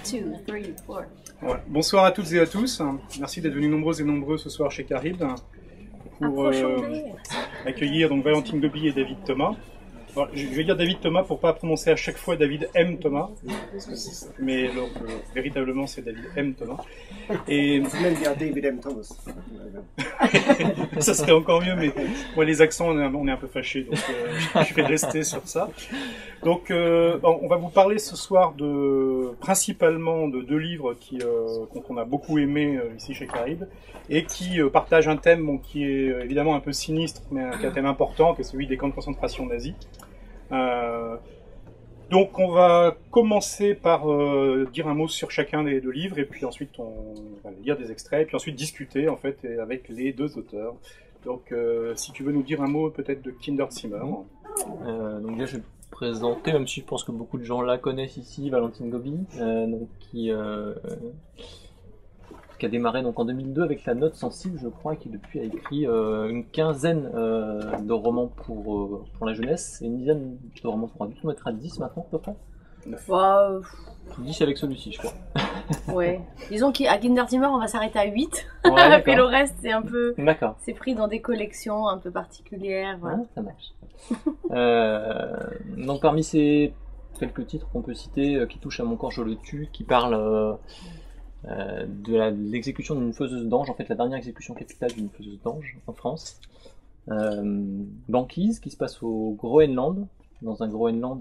2, 3, 4. Ouais. Bonsoir à toutes et à tous. Merci d'être venus nombreuses et nombreux ce soir chez Caribde pour accueillir donc Valentine Gobi et David Thomas. Alors, je vais dire David Thomas pour pas prononcer à chaque fois David M. Thomas, mais alors, véritablement c'est David M. Thomas. Et Vous pouvez même dire David M. Thomas. ça serait encore mieux, mais moi les accents on est un peu fâchés, donc je vais rester sur ça. Donc on va vous parler ce soir principalement de deux livres qu'on a beaucoup aimés ici chez Caribde et qui partagent un thème qui est évidemment un peu sinistre, mais qui est un thème important, qui est celui des camps de concentration nazis. Donc on va commencer par dire un mot sur chacun des deux livres et puis ensuite on va lire des extraits et puis ensuite discuter en fait avec les deux auteurs. Donc si tu veux nous dire un mot peut-être de Kinderzimmer. Donc là je vais présenter, même si je pense que beaucoup de gens la connaissent ici, Valentine Gobi, donc qui a démarré donc en 2002 avec La Note sensible, je crois, et qui depuis a écrit une quinzaine de romans pour la jeunesse et une dizaine de romans pour adultes. On va être à 10 maintenant à peu près. 10 avec celui-ci, je crois. Ouais. Disons qu'à Kinderzimmer, on va s'arrêter à 8. Ouais, puis le reste, c'est un peu... D'accord. C'est pris dans des collections un peu particulières. Voilà. Ouais, ça marche. Donc parmi ces quelques titres qu'on peut citer, Qui touche à mon corps, je le tue, qui parle... de l'exécution d'une faiseuse d'ange, en fait la dernière exécution capitale d'une faiseuse d'ange en France. Banquise, qui se passe au Groenland, dans un Groenland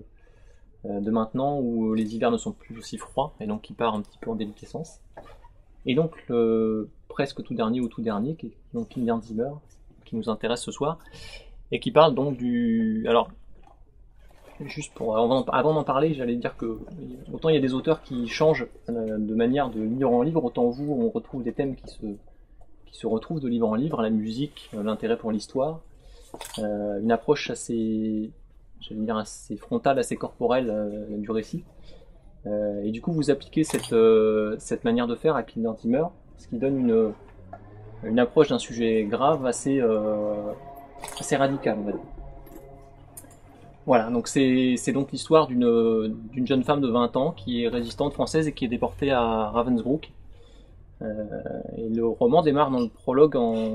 de maintenant où les hivers ne sont plus aussi froids, et donc qui part un petit peu en déliquescence. Et donc le presque tout dernier ou tout dernier, qui est donc Kinderzimmer, qui nous intéresse ce soir, et qui parle donc du... Alors, juste pour avant d'en parler, j'allais dire que autant il y a des auteurs qui changent de manière de livre en livre, autant vous on retrouve des thèmes qui se retrouvent de livre en livre, la musique, l'intérêt pour l'histoire, une approche assez, j'allais dire assez frontale, assez corporelle du récit. Et du coup vous appliquez cette manière de faire à Kinderzimmer, ce qui donne une approche d'un sujet grave assez radicale, on va dire. Voilà, donc c'est donc l'histoire d'une jeune femme de 20 ans qui est résistante française et qui est déportée à Ravensbrück. Et le roman démarre dans le prologue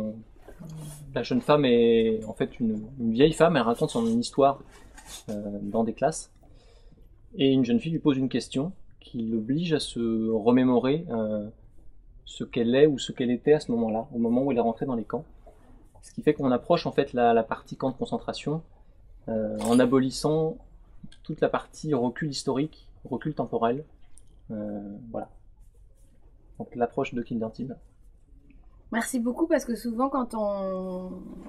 la jeune femme est en fait une vieille femme, elle raconte son histoire dans des classes. Et une jeune fille lui pose une question qui l'oblige à se remémorer ce qu'elle est ou ce qu'elle était à ce moment-là, au moment où elle est rentrée dans les camps. Ce qui fait qu'on approche en fait la partie camp de concentration en abolissant toute la partie recul historique, recul temporel. Voilà. Donc l'approche de Kinderzimmer. Merci beaucoup parce que souvent quand on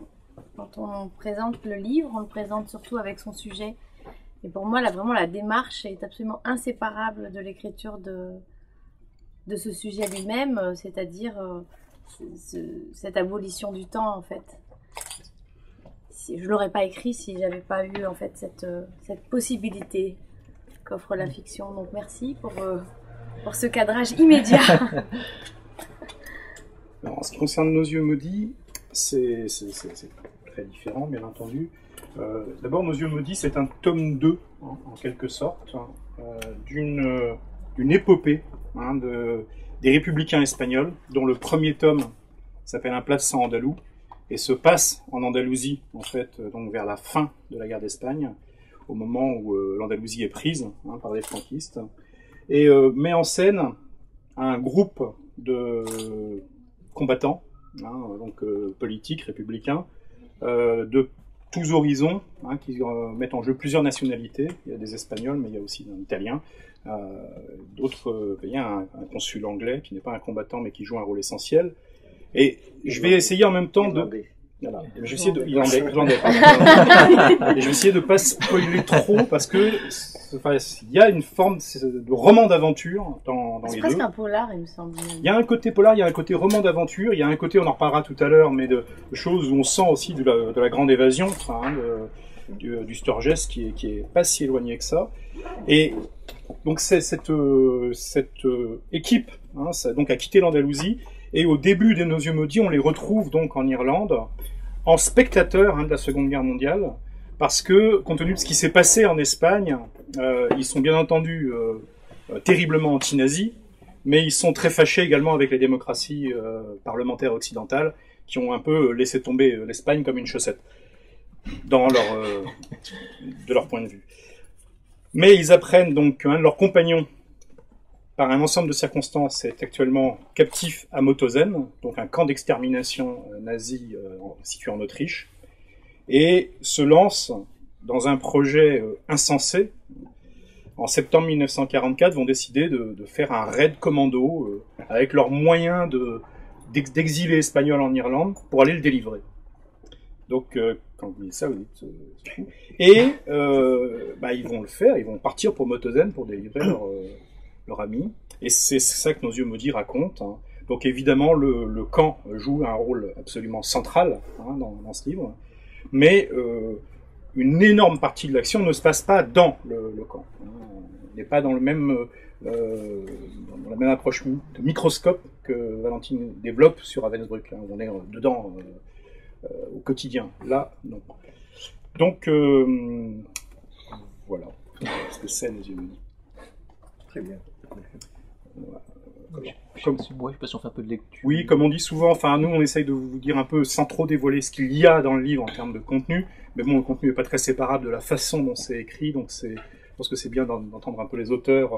présente le livre, on le présente surtout avec son sujet. Et pour moi, là, vraiment, la démarche est absolument inséparable de l'écriture de ce sujet lui-même, c'est-à-dire cette abolition du temps en fait. Je l'aurais pas écrit si j'avais pas eu en fait cette possibilité qu'offre la fiction. Donc merci pour ce cadrage immédiat. Alors, en ce qui concerne Nos yeux maudits, c'est très différent bien entendu. D'abord Nos yeux maudits c'est un tome 2 en quelque sorte d'une épopée des républicains espagnols dont le premier tome s'appelle Un plat de sang andalou et se passe en Andalousie, en fait, donc vers la fin de la guerre d'Espagne, au moment où l'Andalousie est prise par les franquistes, et met en scène un groupe de combattants, donc politiques, républicains, de tous horizons, qui mettent en jeu plusieurs nationalités. Il y a des Espagnols, mais il y a aussi un Italien, d'autres pays, un consul anglais qui n'est pas un combattant, mais qui joue un rôle essentiel. Et je vais essayer en même temps de... Voilà. Je vais essayer de... Irlandais, pardon. Et je vais essayer de pas spoiler trop parce que il y a une forme de roman d'aventure dans les deux. C'est presque un polar, il me semble. Il y a un côté polar, il y a un côté roman d'aventure, il y a un côté, on en reparlera tout à l'heure, mais de choses où on sent aussi de la grande évasion, du Sturges qui est pas si éloigné que ça. Et donc cette équipe donc a quitté l'Andalousie. Et au début de Nos yeux maudits, on les retrouve donc en Irlande, en spectateurs de la Seconde Guerre mondiale, parce que, compte tenu de ce qui s'est passé en Espagne, ils sont bien entendu terriblement anti-nazis, mais ils sont très fâchés également avec les démocraties parlementaires occidentales qui ont un peu laissé tomber l'Espagne comme une chaussette, de leur point de vue. Mais ils apprennent donc qu'un de leurs compagnons, par un ensemble de circonstances, est actuellement captif à Mauthausen, donc un camp d'extermination nazi situé en Autriche, et se lance dans un projet insensé. En septembre 1944, vont décider de faire un raid commando avec leurs moyens d'exilés espagnols en Irlande pour aller le délivrer. Donc, quand vous dites ça, vous dites c'est fou. Et ils vont le faire, ils vont partir pour Mauthausen pour délivrer leur ami. Et c'est ça que Nos yeux maudits raconte. Hein. Donc évidemment, le camp joue un rôle absolument central dans ce livre. Mais une énorme partie de l'action ne se passe pas dans le camp. On n'est pas dans dans la même approche de microscope que Valentine développe sur Ravensbrück. Hein, où on est dedans au quotidien. Là, non. Donc, voilà. Ce que c'est Nos yeux maudits. Très bien. Je sais pas si on fait un peu de lecture. Oui, comme on dit souvent, enfin nous on essaye de vous dire un peu sans trop dévoiler ce qu'il y a dans le livre en termes de contenu, mais bon, le contenu n'est pas très séparable de la façon dont c'est écrit, donc je pense que c'est bien d'entendre un peu les auteurs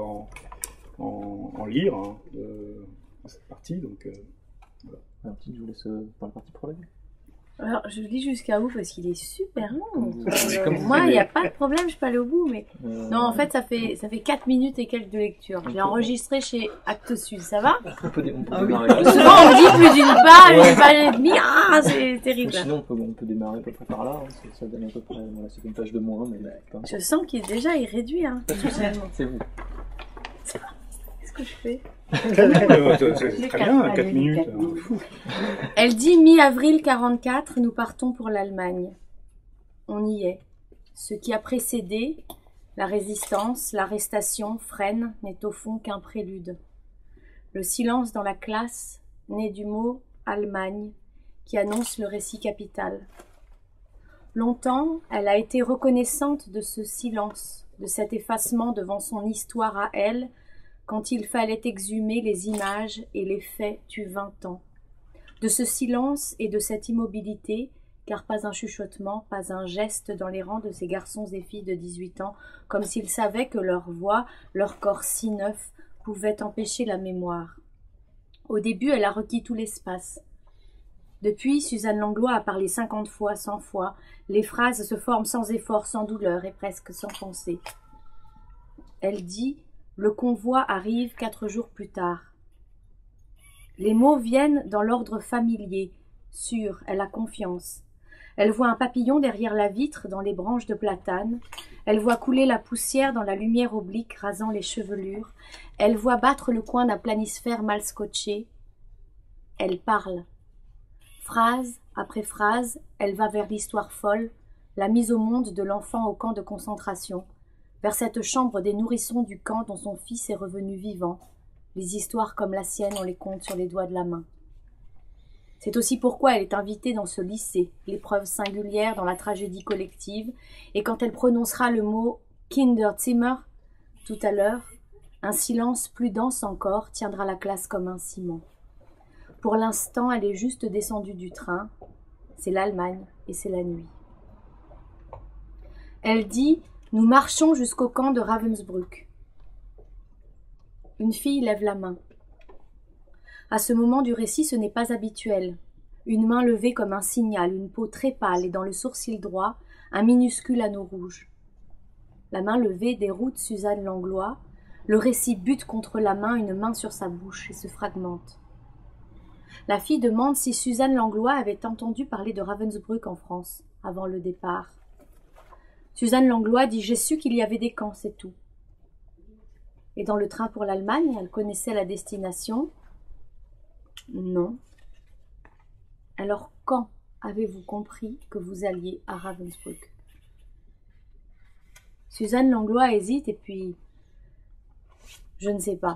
en lire de cette partie. Donc voilà. Je vous laisse dans la partie prologue. Alors, je lis jusqu'à où parce qu'il est super long. Comme Moi, il n'y a pas de problème, je peux aller au bout, mais non, en fait, ça fait 4 minutes et quelques de lecture. Je l'ai enregistré chez Actes Sud, ça va? On peut Souvent, démarrer. on me dit plus d'une page, une page et demie, c'est terrible. Sinon, on peut démarrer à peu près par là. Ça donne à peu près, voilà, c'est une page de moins, mais je sens qu'il est déjà réduit, hein. C'est vous. Qu'est-ce que je fais? c'est très bien, 4 minutes. Elle dit mi-avril 44, nous partons pour l'Allemagne. On y est. Ce qui a précédé, la résistance, l'arrestation, Fresnes, n'est au fond qu'un prélude. Le silence dans la classe naît du mot Allemagne, qui annonce le récit capital. Longtemps, elle a été reconnaissante de ce silence, de cet effacement devant son histoire à elle, quand il fallait exhumer les images et les faits du 20 ans. De ce silence et de cette immobilité, car pas un chuchotement, pas un geste dans les rangs de ces garçons et filles de 18 ans, comme s'ils savaient que leur voix, leur corps si neuf, pouvaient empêcher la mémoire. Au début, elle a requis tout l'espace. Depuis, Suzanne Langlois a parlé 50 fois, 100 fois. Les phrases se forment sans effort, sans douleur et presque sans pensée. Elle dit: le convoi arrive 4 jours plus tard. Les mots viennent dans l'ordre familier. Sûre, elle a confiance. Elle voit un papillon derrière la vitre dans les branches de platane. Elle voit couler la poussière dans la lumière oblique rasant les chevelures. Elle voit battre le coin d'un planisphère mal scotché. Elle parle. Phrase après phrase, elle va vers l'histoire folle, la mise au monde de l'enfant au camp de concentration, vers cette chambre des nourrissons du camp dont son fils est revenu vivant. Les histoires comme la sienne, on les compte sur les doigts de la main. C'est aussi pourquoi elle est invitée dans ce lycée, l'épreuve singulière dans la tragédie collective, et quand elle prononcera le mot « Kinderzimmer » tout à l'heure, un silence plus dense encore tiendra la classe comme un ciment. Pour l'instant, elle est juste descendue du train. C'est l'Allemagne et c'est la nuit. Elle dit: nous marchons jusqu'au camp de Ravensbrück. Une fille lève la main. À ce moment du récit, ce n'est pas habituel. Une main levée comme un signal, une peau très pâle et dans le sourcil droit, un minuscule anneau rouge. La main levée déroute Suzanne Langlois. Le récit bute contre la main, une main sur sa bouche et se fragmente. La fille demande si Suzanne Langlois avait entendu parler de Ravensbrück en France, avant le départ. Suzanne Langlois dit: j'ai su qu'il y avait des camps, c'est tout. Et dans le train pour l'Allemagne, elle connaissait la destination? Non. Alors quand avez-vous compris que vous alliez à Ravensbrück? Suzanne Langlois hésite et puis... je ne sais pas.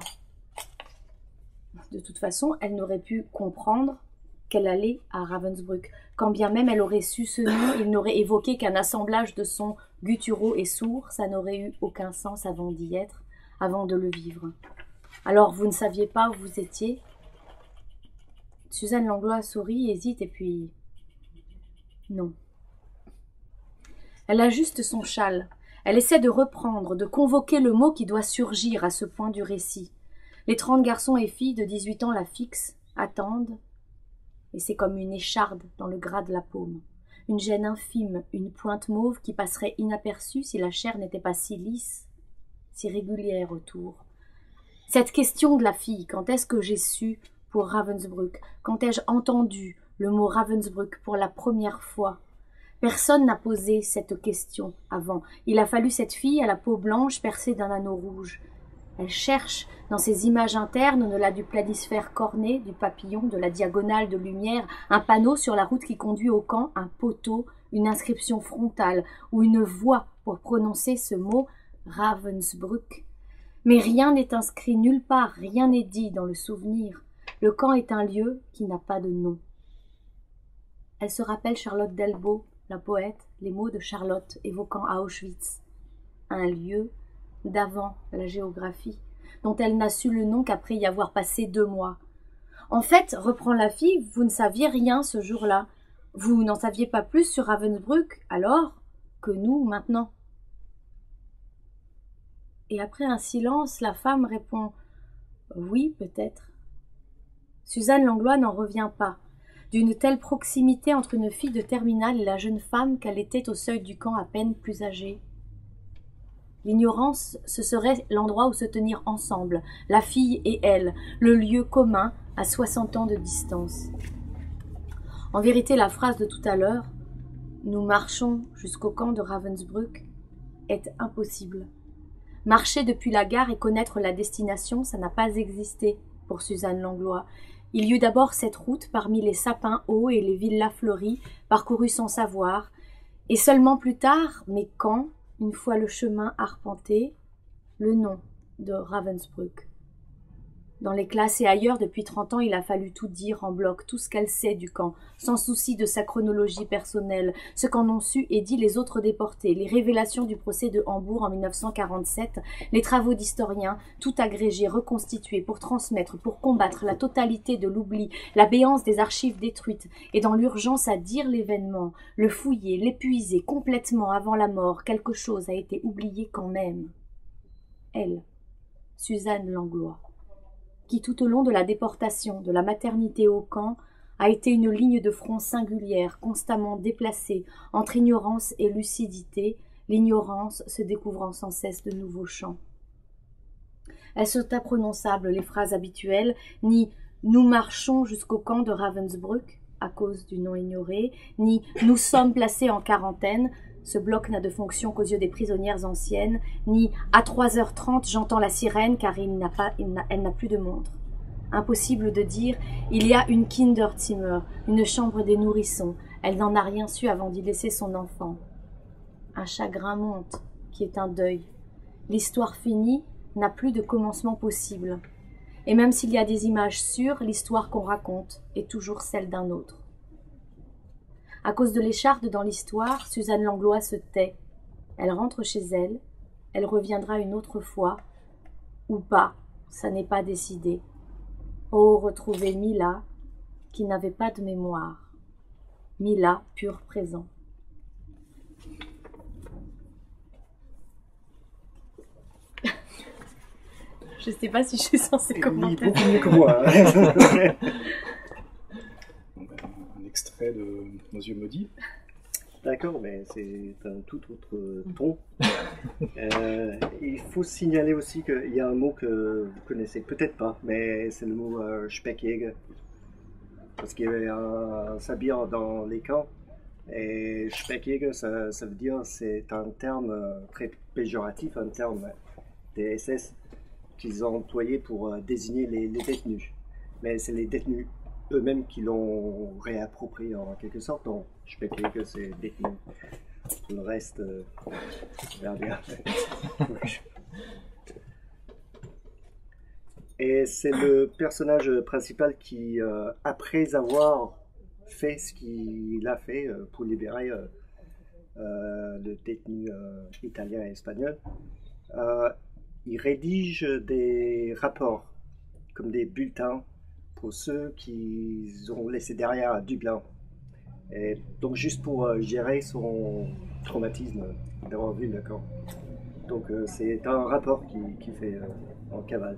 De toute façon, elle n'aurait pu comprendre qu'elle allait à Ravensbrück. Quand bien même elle aurait su ce nom, il n'aurait évoqué qu'un assemblage de sons gutturaux et sourds, ça n'aurait eu aucun sens avant d'y être. avant de le vivre. Alors vous ne saviez pas où vous étiez? Suzanne Langlois sourit, hésite et puis... Non. Elle ajuste son châle. Elle essaie de reprendre, de convoquer le mot qui doit surgir à ce point du récit. Les 30 garçons et filles de 18 ans la fixent, attendent, et c'est comme une écharde dans le gras de la paume. Une gêne infime, une pointe mauve qui passerait inaperçue si la chair n'était pas si lisse, si régulière autour. Cette question de la fille, quand est-ce que j'ai su pour Ravensbrück? Quand ai-je entendu le mot Ravensbrück pour la première fois? Personne n'a posé cette question avant. Il a fallu cette fille à la peau blanche percée d'un anneau rouge. Elle cherche dans ces images internes au-delà du planisphère corné, du papillon, de la diagonale de lumière, un panneau sur la route qui conduit au camp, un poteau, une inscription frontale ou une voix pour prononcer ce mot Ravensbrück. Mais rien n'est inscrit nulle part, rien n'est dit dans le souvenir. Le camp est un lieu qui n'a pas de nom. Elle se rappelle Charlotte Delbo, la poète, les mots de Charlotte évoquant Auschwitz. Un lieu d'avant la géographie, dont elle n'a su le nom qu'après y avoir passé 2 mois. En fait, reprend la fille, vous ne saviez rien ce jour-là. Vous n'en saviez pas plus sur Ravensbrück, alors, que nous, maintenant. Et après un silence, la femme répond « Oui, peut-être ». Suzanne Langlois n'en revient pas. D'une telle proximité entre une fille de terminale et la jeune femme qu'elle était au seuil du camp à peine plus âgée. L'ignorance, ce serait l'endroit où se tenir ensemble, la fille et elle, le lieu commun à 60 ans de distance. En vérité, la phrase de tout à l'heure « Nous marchons jusqu'au camp de Ravensbrück » est impossible. Marcher depuis la gare et connaître la destination, ça n'a pas existé pour Suzanne Langlois. Il y eut d'abord cette route parmi les sapins hauts et les villas fleuries, parcourue sans savoir, et seulement plus tard, mais quand, une fois le chemin arpenté, le nom de Ravensbrück. Dans les classes et ailleurs, depuis 30 ans, il a fallu tout dire en bloc, tout ce qu'elle sait du camp, sans souci de sa chronologie personnelle, ce qu'en ont su et dit les autres déportés, les révélations du procès de Hambourg en 1947, les travaux d'historiens, tout agrégé, reconstitué pour transmettre, pour combattre la totalité de l'oubli, la béance des archives détruites, et dans l'urgence à dire l'événement, le fouiller, l'épuiser complètement avant la mort, quelque chose a été oublié quand même. Elle, Suzanne Langlois, qui tout au long de la déportation, de la maternité au camp, a été une ligne de front singulière, constamment déplacée, entre ignorance et lucidité, l'ignorance se découvrant sans cesse de nouveaux champs. Elles sont imprononçables, les phrases habituelles, ni « nous marchons jusqu'au camp de Ravensbrück » à cause du nom ignoré, ni « nous sommes placés en quarantaine » ce bloc n'a de fonction qu'aux yeux des prisonnières anciennes, ni à 3h30 j'entends la sirène car elle n'a plus de montre. Impossible de dire il y a une Kinderzimmer, une chambre des nourrissons. Elle n'en a rien su avant d'y laisser son enfant. Un chagrin monte, qui est un deuil. L'histoire finie n'a plus de commencement possible. Et même s'il y a des images sûres, l'histoire qu'on raconte est toujours celle d'un autre. À cause de l'écharde dans l'histoire, Suzanne Langlois se tait. Elle rentre chez elle, elle reviendra une autre fois, ou pas, ça n'est pas décidé. Oh, retrouver Mila, qui n'avait pas de mémoire. Mila, pur présent. Je ne sais pas si je suis censée commenter. Oui, beaucoup mieux que moi. Un extrait de Nos yeux maudits. D'accord, mais c'est un tout autre ton. Il faut signaler aussi qu'il y a un mot que vous connaissez peut-être pas, mais c'est le mot Speckjäger. Parce qu'il y avait un sabir dans les camps. Et Speckjäger, ça veut dire, c'est un terme très péjoratif, un terme des SS qu'ils ont employé pour désigner les détenus. Mais c'est les détenus eux-mêmes qui l'ont réapproprié en quelque sorte. Donc, Speckjäger, c'est détenu. Tout le reste, on verra bien. Et c'est le personnage principal qui, après avoir fait ce qu'il a fait pour libérer le détenu italien et espagnol, il rédige des rapports, comme des bulletins, pour ceux qu'ils ont laissés derrière à Dublin. Et donc juste pour gérer son traumatisme d'avoir vu le camp. Donc c'est un rapport qui fait en cavale.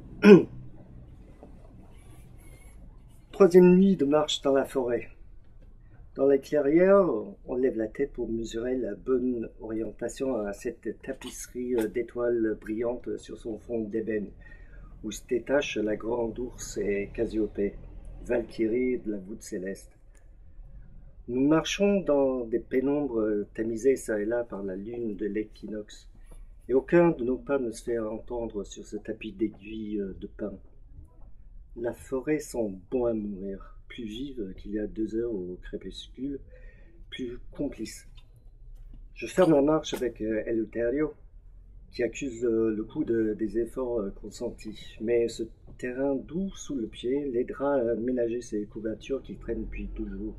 Troisième nuit de marche dans la forêt. Dans la clairière, on lève la tête pour mesurer la bonne orientation à cette tapisserie d'étoiles brillantes sur son fond d'ébène, où se détachent la grande ours et Cassiopée, Valkyrie de la voûte céleste. Nous marchons dans des pénombres tamisées çà et là par la lune de l'équinoxe, et aucun de nos pas ne se fait entendre sur ce tapis d'aiguilles de pin. La forêt sent bon à mourir, plus vive qu'il y a 2 heures au crépuscule, plus complice. Je ferme la marche avec Eleuterio, qui accuse le coup des efforts consentis, mais ce terrain doux sous le pied l'aidera à ménager ses couvertures qui traînent depuis toujours.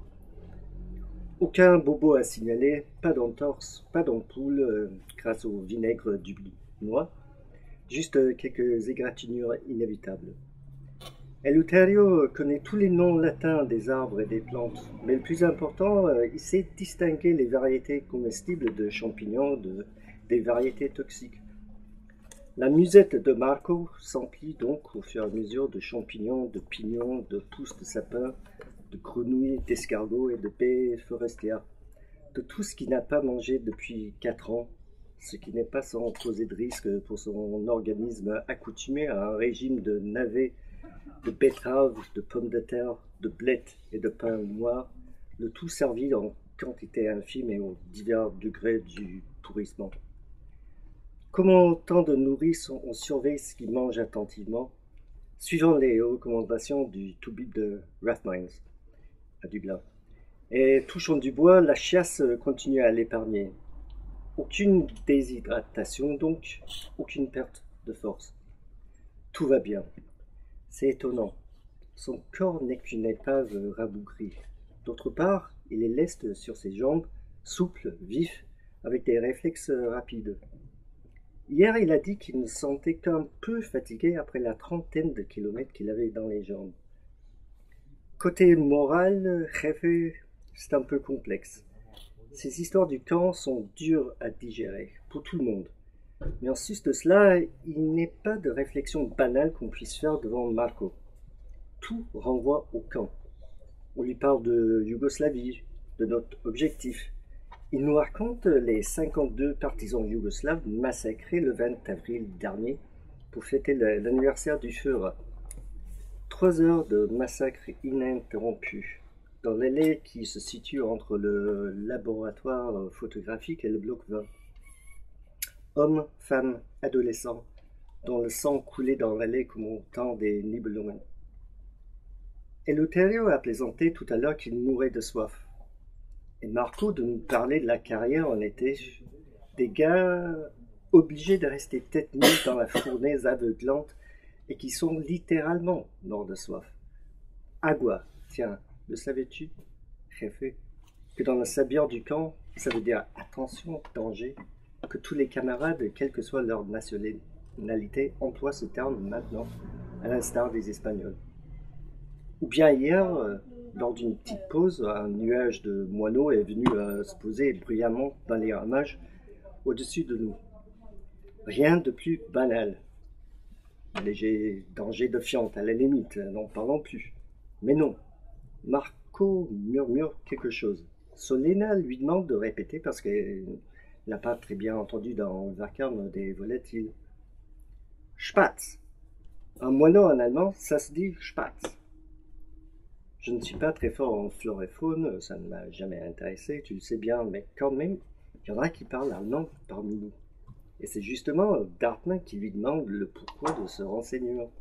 Aucun bobo à signaler, pas d'entorse, pas d'ampoule grâce au vinaigre du noix, juste quelques égratignures inévitables. Eleuterio connaît tous les noms latins des arbres et des plantes, mais le plus important, il sait distinguer les variétés comestibles de champignons des variétés toxiques. La musette de Marco s'emplit donc au fur et à mesure de champignons, de pignons, de pousses de sapin, de grenouilles, d'escargots et de baies forestières, de tout ce qu'il n'a pas mangé depuis 4 ans, ce qui n'est pas sans causer de risque pour son organisme accoutumé à un régime de navets, de betteraves, de pommes de terre, de blettes et de pain noir, le tout servi en quantité infime et aux divers degrés du pourrissement. Comme autant de nourrices, on surveille ce qu'ils mangent attentivement, suivant les recommandations du Toubib de Rathmines à Dublin. Et touchant du bois, la chiasse continue à l'épargner. Aucune déshydratation donc, aucune perte de force. Tout va bien. C'est étonnant. Son corps n'est qu'une épave rabougrie. D'autre part, il est leste sur ses jambes, souple, vif, avec des réflexes rapides. Hier, il a dit qu'il ne se sentait qu'un peu fatigué après la 30aine de kilomètres qu'il avait dans les jambes. Côté moral, c'est un peu complexe. Ces histoires du camp sont dures à digérer, pour tout le monde. Mais en sus de cela, il n'est pas de réflexion banale qu'on puisse faire devant Marco. Tout renvoie au camp. On lui parle de Yougoslavie, de notre objectif. Il nous raconte les 52 partisans yougoslaves massacrés le 20 avril dernier pour fêter l'anniversaire du Führer. 3 heures de massacre ininterrompu dans l'allée qui se situe entre le laboratoire photographique et le bloc 20. Hommes, femmes, adolescents, dont le sang coulait dans l'allée comme au temps des Nibelungen. Eleuterio a plaisanté tout à l'heure qu'il mourait de soif. Et Marco de nous parler de la carrière en été, des gars obligés de rester tête nue dans la fournaise aveuglante et qui sont littéralement morts de soif. Agua, tiens, le savais-tu, Jefe, que dans le sabir du camp, ça veut dire attention, danger, que tous les camarades, quelle que soit leur nationalité, emploient ce terme maintenant, à l'instar des Espagnols. Ou bien hier, lors d'une petite pause, un nuage de moineaux est venu se poser bruyamment dans les ramages au-dessus de nous. Rien de plus banal. Un léger danger de fiente, à la limite, n'en parlons plus. Mais non, Marco murmure quelque chose. Solena lui demande de répéter parce qu'elle n'a pas très bien entendu dans le vacarme des volatiles. Spatz. Un moineau en allemand, ça se dit Spatz. Je ne suis pas très fort en flore et faune, ça ne m'a jamais intéressé, tu le sais bien, mais quand même, il y en a qui parlent allemand parmi nous. Et c'est justement Dartman qui lui demande le pourquoi de ce renseignement.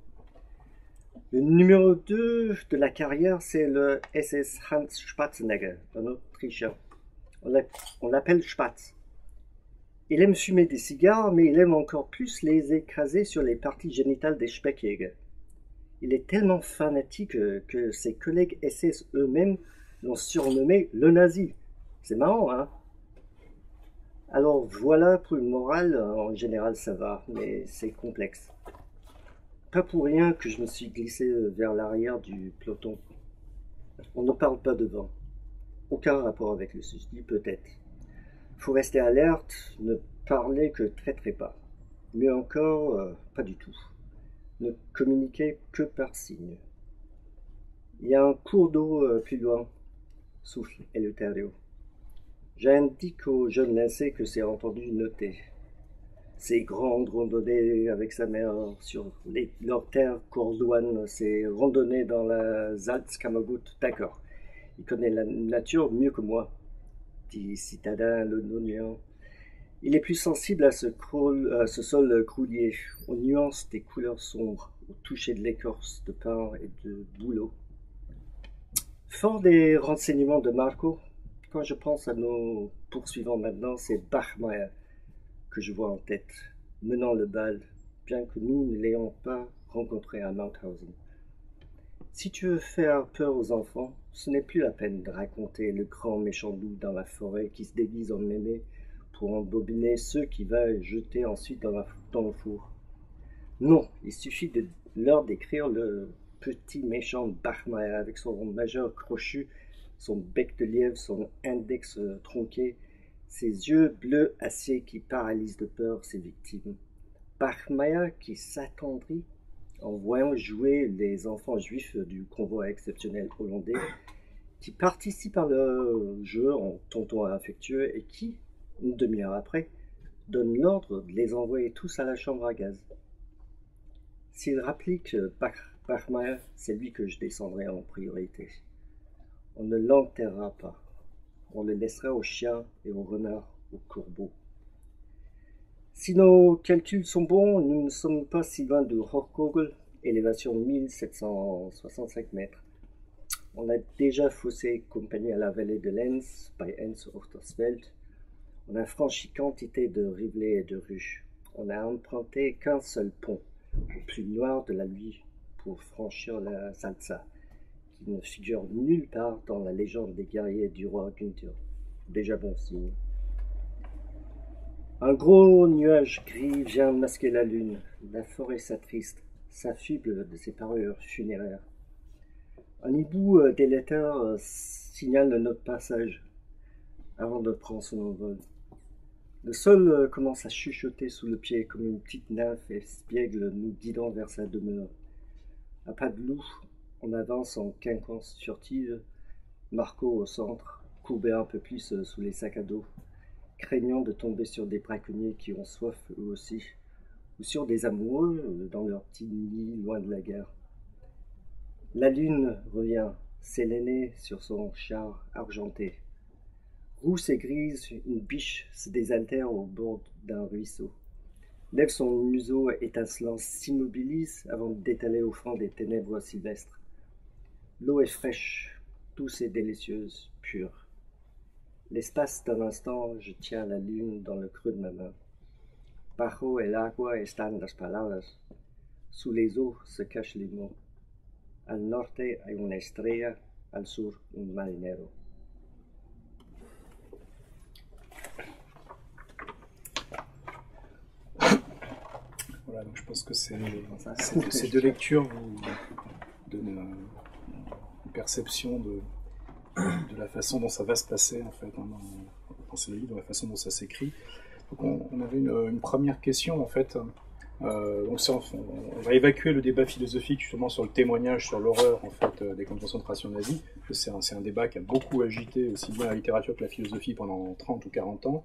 Le numéro 2 de la carrière, c'est le SS Hans Spatzenegger, un Autrichien. On l'appelle Spatz. Il aime fumer des cigares, mais il aime encore plus les écraser sur les parties génitales des Speckjäger. Il est tellement fanatique que ses collègues SS eux-mêmes l'ont surnommé le nazi. C'est marrant, hein? Alors voilà, pour une morale, en général ça va, mais c'est complexe. Pas pour rien que je me suis glissé vers l'arrière du peloton. On ne parle pas devant. Aucun rapport avec le suicide, peut-être. Faut rester alerte, ne parler que très très bas. Mieux encore, pas du tout. Ne communiquer que par signe. Il y a un cours d'eau plus loin, souffle Eleutério. J'indique au jeune Lincé que c'est entendu noter. Ces grandes randonnées avec sa mère sur leurs terres cordoines, ces randonnées dans la Salzkammergut, d'accord. Il connaît la nature mieux que moi, dit citadin londonien. Il est plus sensible à ce sol croulier, aux nuances des couleurs sombres, au toucher de l'écorce de pin et de bouleau. Fort des renseignements de Marco, quand je pense à nos poursuivants maintenant, c'est Bachmeier que je vois en tête, menant le bal, bien que nous ne l'ayons pas rencontré à Mauthausen. Si tu veux faire peur aux enfants, ce n'est plus la peine de raconter le grand méchant loup dans la forêt qui se déguise en mémé pour embobiner ceux qui va jeter ensuite dans le four. Non, il suffit de leur décrire le petit méchant Bachmeier avec son majeur crochu, son bec de lièvre, son index tronqué, ses yeux bleus acier qui paralysent de peur ses victimes. Bachmeier qui s'attendrit en voyant jouer les enfants juifs du convoi exceptionnel hollandais, qui participent à leur jeu en tonton affectueux et qui, une demi-heure après, donne l'ordre de les envoyer tous à la chambre à gaz. S'il rapplique Bachmeier, c'est lui que je descendrai en priorité. On ne l'enterrera pas. On le laissera aux chiens et aux renards, aux corbeaux. Si nos calculs sont bons, nous ne sommes pas si loin de Hochkogel, élévation 1765 mètres. On a déjà faussé compagnie à la vallée de Lenz, by Enz auf das Feld. On a franchi quantité de rivets et de rues. On a emprunté qu'un seul pont, le plus noir de la nuit, pour franchir la Salza, qui ne figure nulle part dans la légende des guerriers du roi Gunther. Déjà bon signe. Un gros nuage gris vient masquer la lune. La forêt s'attriste, s'affuble de ses parures funéraires. Un hibou délétère signale notre passage avant de prendre son envol. Le sol commence à chuchoter sous le pied comme une petite nymphe espiègle nous guidant vers sa demeure. À pas de loup, on avance en quinconce furtive, Marco au centre, courbé un peu plus sous les sacs à dos, craignant de tomber sur des braconniers qui ont soif eux aussi, ou sur des amoureux dans leur petit nid loin de la guerre. La lune revient, sélénée sur son char argenté. Rousse et grise, une biche se désaltère au bord d'un ruisseau. Lève son museau étincelant, s'immobilise avant d'étaler au fond des ténèbres sylvestres. L'eau est fraîche, douce et délicieuse, pure. L'espace d'un instant, je tiens la lune dans le creux de ma main. Bajo el agua están las palabras. Sous les eaux se cachent les mots. Al norte hay una estrella, al sur un marinero. Voilà, donc je pense que ces deux lectures vous donnent une perception de la façon dont ça va se passer en fait, dans ce livre, de la façon dont ça s'écrit. Donc on avait une première question en fait. Donc on va évacuer le débat philosophique justement sur le témoignage, sur l'horreur en fait des camps de concentration nazis. C'est un débat qui a beaucoup agité aussi bien la littérature que la philosophie pendant 30 ou 40 ans.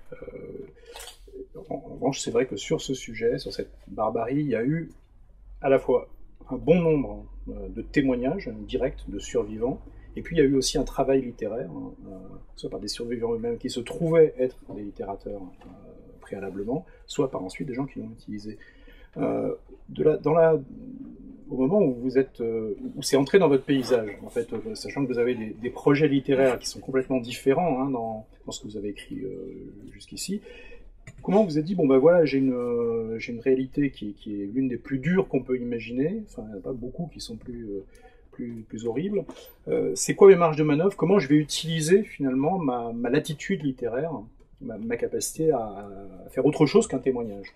En revanche, c'est vrai que sur ce sujet, sur cette barbarie, il y a eu à la fois un bon nombre de témoignages directs de survivants, et puis il y a eu aussi un travail littéraire, soit par des survivants eux-mêmes qui se trouvaient être des littérateurs préalablement, soit par ensuite des gens qui l'ont utilisé. Au moment où vous êtes, où c'est entré dans votre paysage, en fait, sachant que vous avez des projets littéraires qui sont complètement différents dans ce que vous avez écrit jusqu'ici, comment vous avez dit, bon ben voilà, j'ai une réalité qui est l'une des plus dures qu'on peut imaginer, enfin il n'y en a pas beaucoup qui sont plus horribles, c'est quoi mes marges de manœuvre, comment je vais utiliser finalement ma latitude littéraire ma capacité à faire autre chose qu'un témoignage.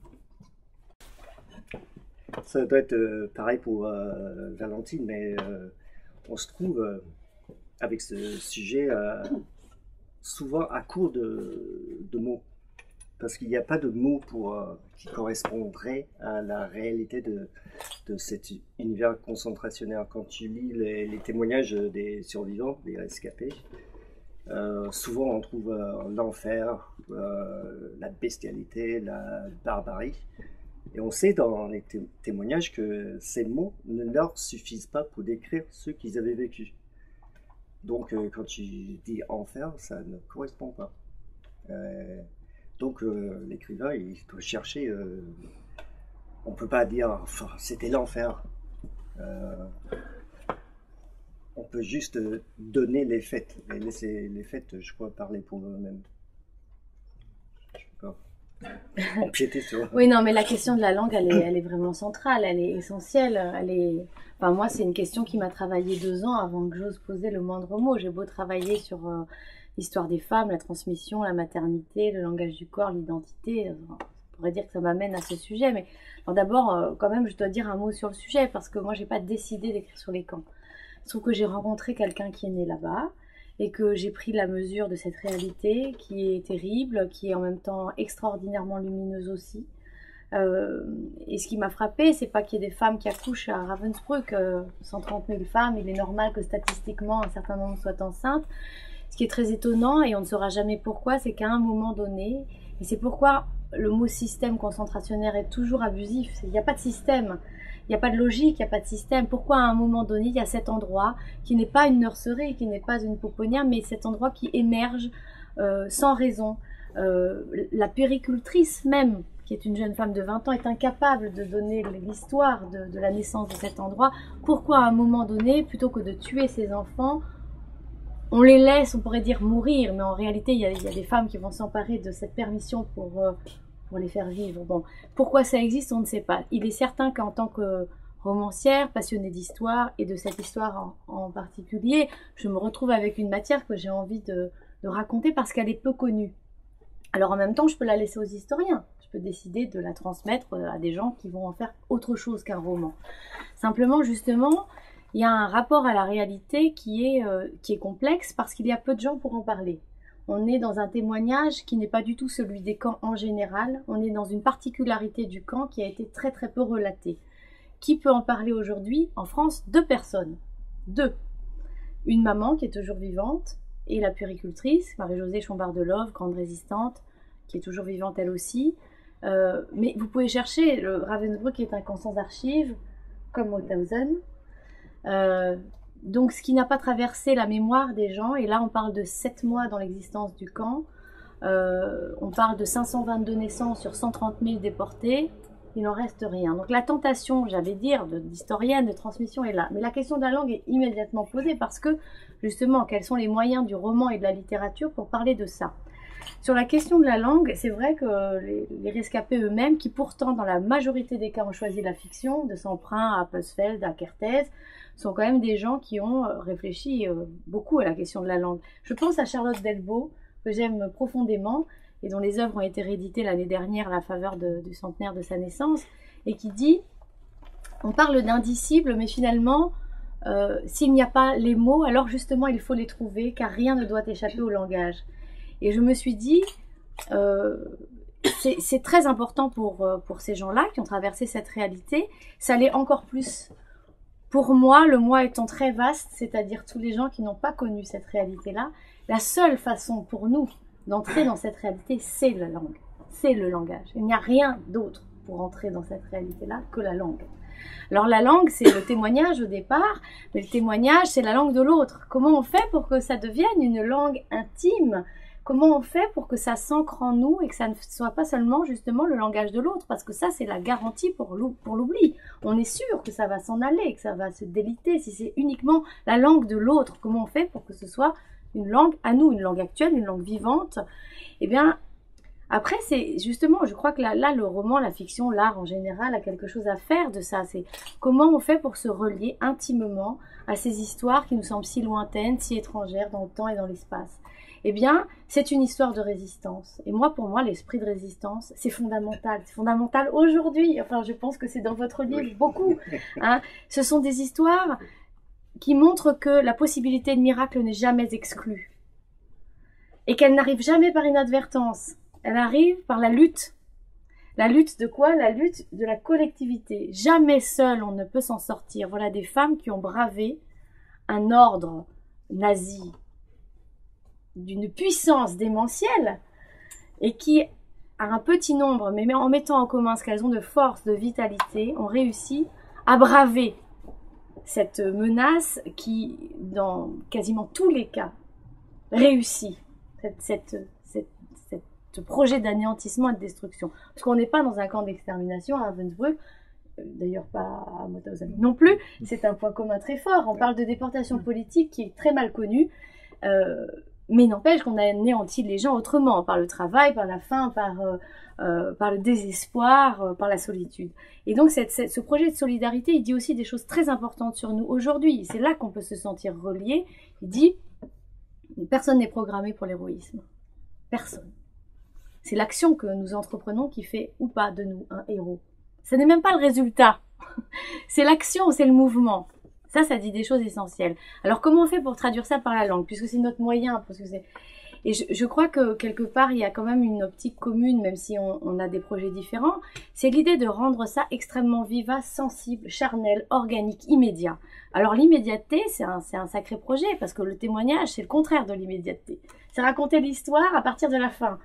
Ça doit être pareil pour Valentine, mais on se trouve avec ce sujet souvent à court de mots. Parce qu'il n'y a pas de mots qui correspondraient à la réalité de cet univers concentrationnaire. Quand tu lis les témoignages des survivants, des rescapés, souvent on trouve l'enfer, la bestialité, la barbarie. Et on sait dans les témoignages que ces mots ne leur suffisent pas pour décrire ce qu'ils avaient vécu. Donc quand tu dis enfer, ça ne correspond pas. Donc l'écrivain, il doit chercher, on ne peut pas dire enfin, c'était l'enfer. On peut juste donner les faits et laisser les faits, je crois, parler pour eux-mêmes. Je peux pas empiéter sur... Oui, non, mais la question de la langue, elle est vraiment centrale, elle est essentielle. Enfin, moi, c'est une question qui m'a travaillé 2 ans avant que j'ose poser le moindre mot. J'ai beau travailler sur l'histoire des femmes, la transmission, la maternité, le langage du corps, l'identité. On pourrait dire que ça m'amène à ce sujet, mais d'abord, quand même, je dois dire un mot sur le sujet parce que moi, j'ai pas décidé d'écrire sur les camps. Il se trouve que j'ai rencontré quelqu'un qui est né là-bas et que j'ai pris la mesure de cette réalité qui est terrible, qui est en même temps extraordinairement lumineuse aussi. Et ce qui m'a frappée, c'est pas qu'il y ait des femmes qui accouchent à Ravensbrück, 130 000 femmes, il est normal que statistiquement un certain nombre soient enceintes. Ce qui est très étonnant, et on ne saura jamais pourquoi, c'est qu'à un moment donné, et c'est pourquoi le mot système concentrationnaire est toujours abusif, il n'y a pas de système. Il n'y a pas de logique, il n'y a pas de système. Pourquoi à un moment donné, il y a cet endroit qui n'est pas une nurserie, qui n'est pas une pouponnière, mais cet endroit qui émerge sans raison. La puéricultrice même, qui est une jeune femme de 20 ans, est incapable de donner l'histoire de la naissance de cet endroit. Pourquoi à un moment donné, plutôt que de tuer ses enfants, on les laisse, on pourrait dire mourir, mais en réalité, il y a des femmes qui vont s'emparer de cette permission pour les faire vivre. Bon, pourquoi ça existe, on ne sait pas. Il est certain qu'en tant que romancière, passionnée d'histoire et de cette histoire en particulier, je me retrouve avec une matière que j'ai envie de raconter parce qu'elle est peu connue. Alors en même temps, je peux la laisser aux historiens. Je peux décider de la transmettre à des gens qui vont en faire autre chose qu'un roman. Simplement, justement, il y a un rapport à la réalité qui est complexe parce qu'il y a peu de gens pour en parler. On est dans un témoignage qui n'est pas du tout celui des camps en général. On est dans une particularité du camp qui a été très très peu relatée. Qui peut en parler aujourd'hui? En France, 2 personnes. 2. Une maman qui est toujours vivante et la puéricultrice, Marie-Josée Chombard-Delove, grande résistante, qui est toujours vivante elle aussi. Mais vous pouvez chercher, le Ravensbrück est un camp sans archives, comme Mauthausen. Donc ce qui n'a pas traversé la mémoire des gens, et là on parle de 7 mois dans l'existence du camp, on parle de 522 naissances sur 130 000 déportés, il n'en reste rien. Donc la tentation, j'allais dire, d'historienne, de transmission est là. Mais la question de la langue est immédiatement posée parce que, justement, quels sont les moyens du roman et de la littérature pour parler de ça? Sur la question de la langue, c'est vrai que les rescapés eux-mêmes, qui pourtant dans la majorité des cas ont choisi la fiction, de Semprun à Pelsfeld, à Kertész, sont quand même des gens qui ont réfléchi beaucoup à la question de la langue. Je pense à Charlotte Delbo, que j'aime profondément, et dont les œuvres ont été rééditées l'année dernière à la faveur du centenaire de sa naissance, et qui dit, on parle d'indicibles, mais finalement, s'il n'y a pas les mots, alors justement il faut les trouver, car rien ne doit échapper au langage. Et je me suis dit, c'est très important pour ces gens-là qui ont traversé cette réalité, ça l'est encore plus pour moi, le moi étant très vaste, c'est-à-dire tous les gens qui n'ont pas connu cette réalité-là. La seule façon pour nous d'entrer dans cette réalité, c'est la langue, c'est le langage. Il n'y a rien d'autre pour entrer dans cette réalité-là que la langue. Alors la langue, c'est le témoignage au départ, mais le témoignage, c'est la langue de l'autre. Comment on fait pour que ça devienne une langue intime ? Comment on fait pour que ça s'ancre en nous et que ça ne soit pas seulement justement le langage de l'autre? Parce que ça, c'est la garantie pour l'oubli. On est sûr que ça va s'en aller, que ça va se déliter. Si c'est uniquement la langue de l'autre, comment on fait pour que ce soit une langue à nous, une langue actuelle, une langue vivante? Eh bien, après, c'est justement, je crois que là, le roman, la fiction, l'art en général a quelque chose à faire de ça. C'est comment on fait pour se relier intimement à ces histoires qui nous semblent si lointaines, si étrangères dans le temps et dans l'espace. eh bien, c'est une histoire de résistance. Et moi, pour moi, l'esprit de résistance, c'est fondamental. C'est fondamental aujourd'hui. Enfin, je pense que c'est dans votre livre beaucoup. Hein. Ce sont des histoires qui montrent que la possibilité de miracle n'est jamais exclue. Et qu'elle n'arrive jamais par inadvertance. Elle arrive par la lutte. La lutte de quoi? La lutte de la collectivité. Jamais seul on ne peut s'en sortir. Voilà des femmes qui ont bravé un ordre nazi d'une puissance démentielle et qui, à un petit nombre, mais en mettant en commun ce qu'elles ont de force, de vitalité, ont réussi à braver cette menace qui, dans quasiment tous les cas, réussit ce projet d'anéantissement et de destruction. Parce qu'on n'est pas dans un camp d'extermination à Ravensbrück, d'ailleurs pas à Mauthausen non plus, c'est un point commun très fort. On parle de déportation politique qui est très mal connue, mais n'empêche qu'on a anéanti les gens autrement, par le travail, par la faim, par le désespoir, par la solitude. Et donc ce projet de solidarité, il dit aussi des choses très importantes sur nous aujourd'hui. C'est là qu'on peut se sentir relié. Il dit, personne n'est programmé pour l'héroïsme. Personne. C'est l'action que nous entreprenons qui fait ou pas de nous un héros. Ce n'est même pas le résultat. C'est l'action, c'est le mouvement. Ça dit des choses essentielles. Alors comment on fait pour traduire ça par la langue? Puisque c'est notre moyen. Et je crois que quelque part, il y a quand même une optique commune, même si on a des projets différents. C'est l'idée de rendre ça extrêmement vivace, sensible, charnel, organique, immédiat. Alors l'immédiateté, c'est un sacré projet, parce que le témoignage, c'est le contraire de l'immédiateté. C'est raconter l'histoire à partir de la fin.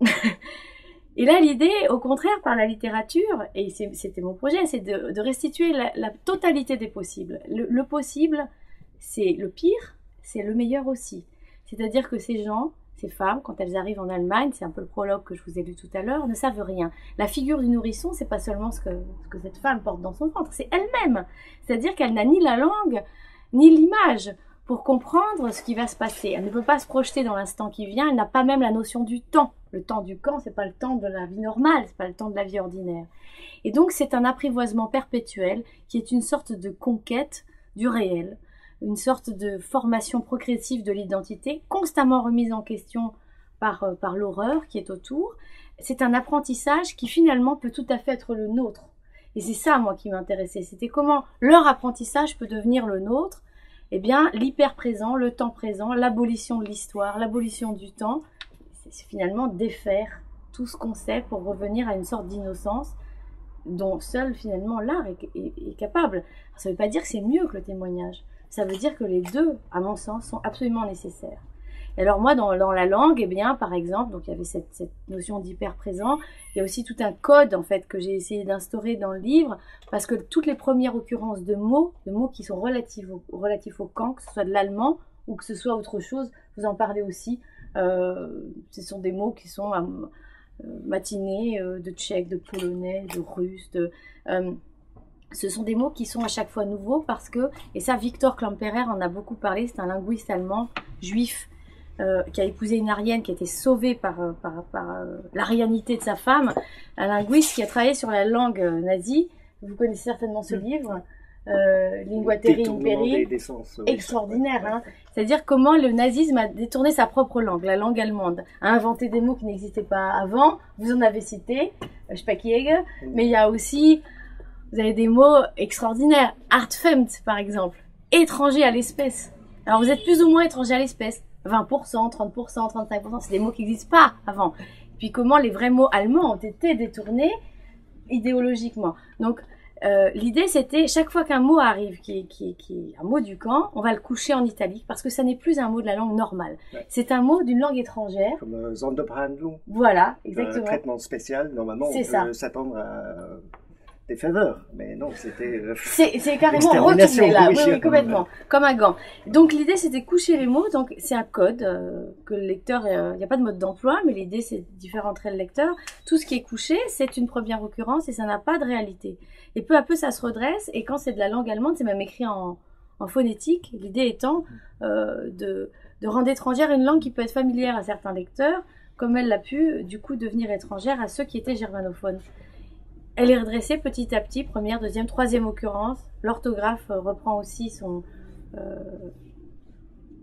Et là, l'idée, au contraire, par la littérature, et c'était mon projet, c'est de restituer la totalité des possibles. Le possible, c'est le pire, c'est le meilleur aussi. C'est-à-dire que ces gens, ces femmes, quand elles arrivent en Allemagne, c'est un peu le prologue que je vous ai lu tout à l'heure, ne savent rien. La figure du nourrisson, c'est pas seulement ce que cette femme porte dans son ventre, c'est elle-même. C'est-à-dire qu'elle n'a ni la langue, ni l'image pour comprendre ce qui va se passer. Elle ne peut pas se projeter dans l'instant qui vient, elle n'a pas même la notion du temps. Le temps du camp, c'est pas le temps de la vie normale, c'est pas le temps de la vie ordinaire. Et donc c'est un apprivoisement perpétuel qui est une sorte de conquête du réel, une sorte de formation progressive de l'identité, constamment remise en question par l'horreur qui est autour. C'est un apprentissage qui finalement peut tout à fait être le nôtre. Et c'est ça, moi, qui m'intéressait. C'était comment leur apprentissage peut devenir le nôtre. Eh bien, l'hyper-présent, le temps présent, l'abolition de l'histoire, l'abolition du temps, c'est finalement défaire tout ce qu'on sait pour revenir à une sorte d'innocence dont seul, finalement, l'art est capable. Ça ne veut pas dire que c'est mieux que le témoignage. Ça veut dire que les deux, à mon sens, sont absolument nécessaires. Et alors moi, dans la langue, eh bien, par exemple, donc il y avait cette notion d'hyper-présent, il y a aussi tout un code, en fait, que j'ai essayé d'instaurer dans le livre, parce que toutes les premières occurrences de mots qui sont relatifs au camp, que ce soit de l'allemand ou que ce soit autre chose, vous en parlez aussi, ce sont des mots qui sont matinés, de tchèque, de polonais, de russe, ce sont des mots qui sont à chaque fois nouveaux parce que, et ça Victor Klemperer en a beaucoup parlé, c'est un linguiste allemand, juif, qui a épousé une Aryenne, qui a été sauvée par l'arianité de sa femme, un linguiste qui a travaillé sur la langue nazie. Vous connaissez certainement ce livre, Lingua Terri Imperi, extraordinaire. Hein. C'est-à-dire comment le nazisme a détourné sa propre langue, la langue allemande, a inventé des mots qui n'existaient pas avant. Vous en avez cité, Speckjäger, mais il y a aussi, vous avez des mots extraordinaires, Artfremd par exemple, étranger à l'espèce. Alors vous êtes plus ou moins étranger à l'espèce. 20%, 30%, 35%, c'est des mots qui n'existent pas avant. Puis comment les vrais mots allemands ont été détournés idéologiquement. Donc l'idée c'était, chaque fois qu'un mot arrive, qui est un mot du camp, on va le coucher en italique, parce que ça n'est plus un mot de la langue normale. Ouais. C'est un mot d'une langue étrangère. Comme Sonderbehandlung. Voilà, exactement. Un traitement spécial, normalement on peut s'attendre à des faveurs, mais non, c'était... c'est carrément retourné là, oui, complètement, comme un gant. Donc l'idée c'était coucher les mots, donc c'est un code que le lecteur, il n'y a pas de mode d'emploi, mais l'idée c'est de différencier le lecteur. Tout ce qui est couché, c'est une première occurrence et ça n'a pas de réalité. Et peu à peu ça se redresse, et quand c'est de la langue allemande, c'est même écrit en phonétique, l'idée étant de rendre étrangère une langue qui peut être familière à certains lecteurs, comme elle l'a pu du coup devenir étrangère à ceux qui étaient germanophones. Elle est redressée petit à petit, première, deuxième, troisième occurrence. L'orthographe reprend aussi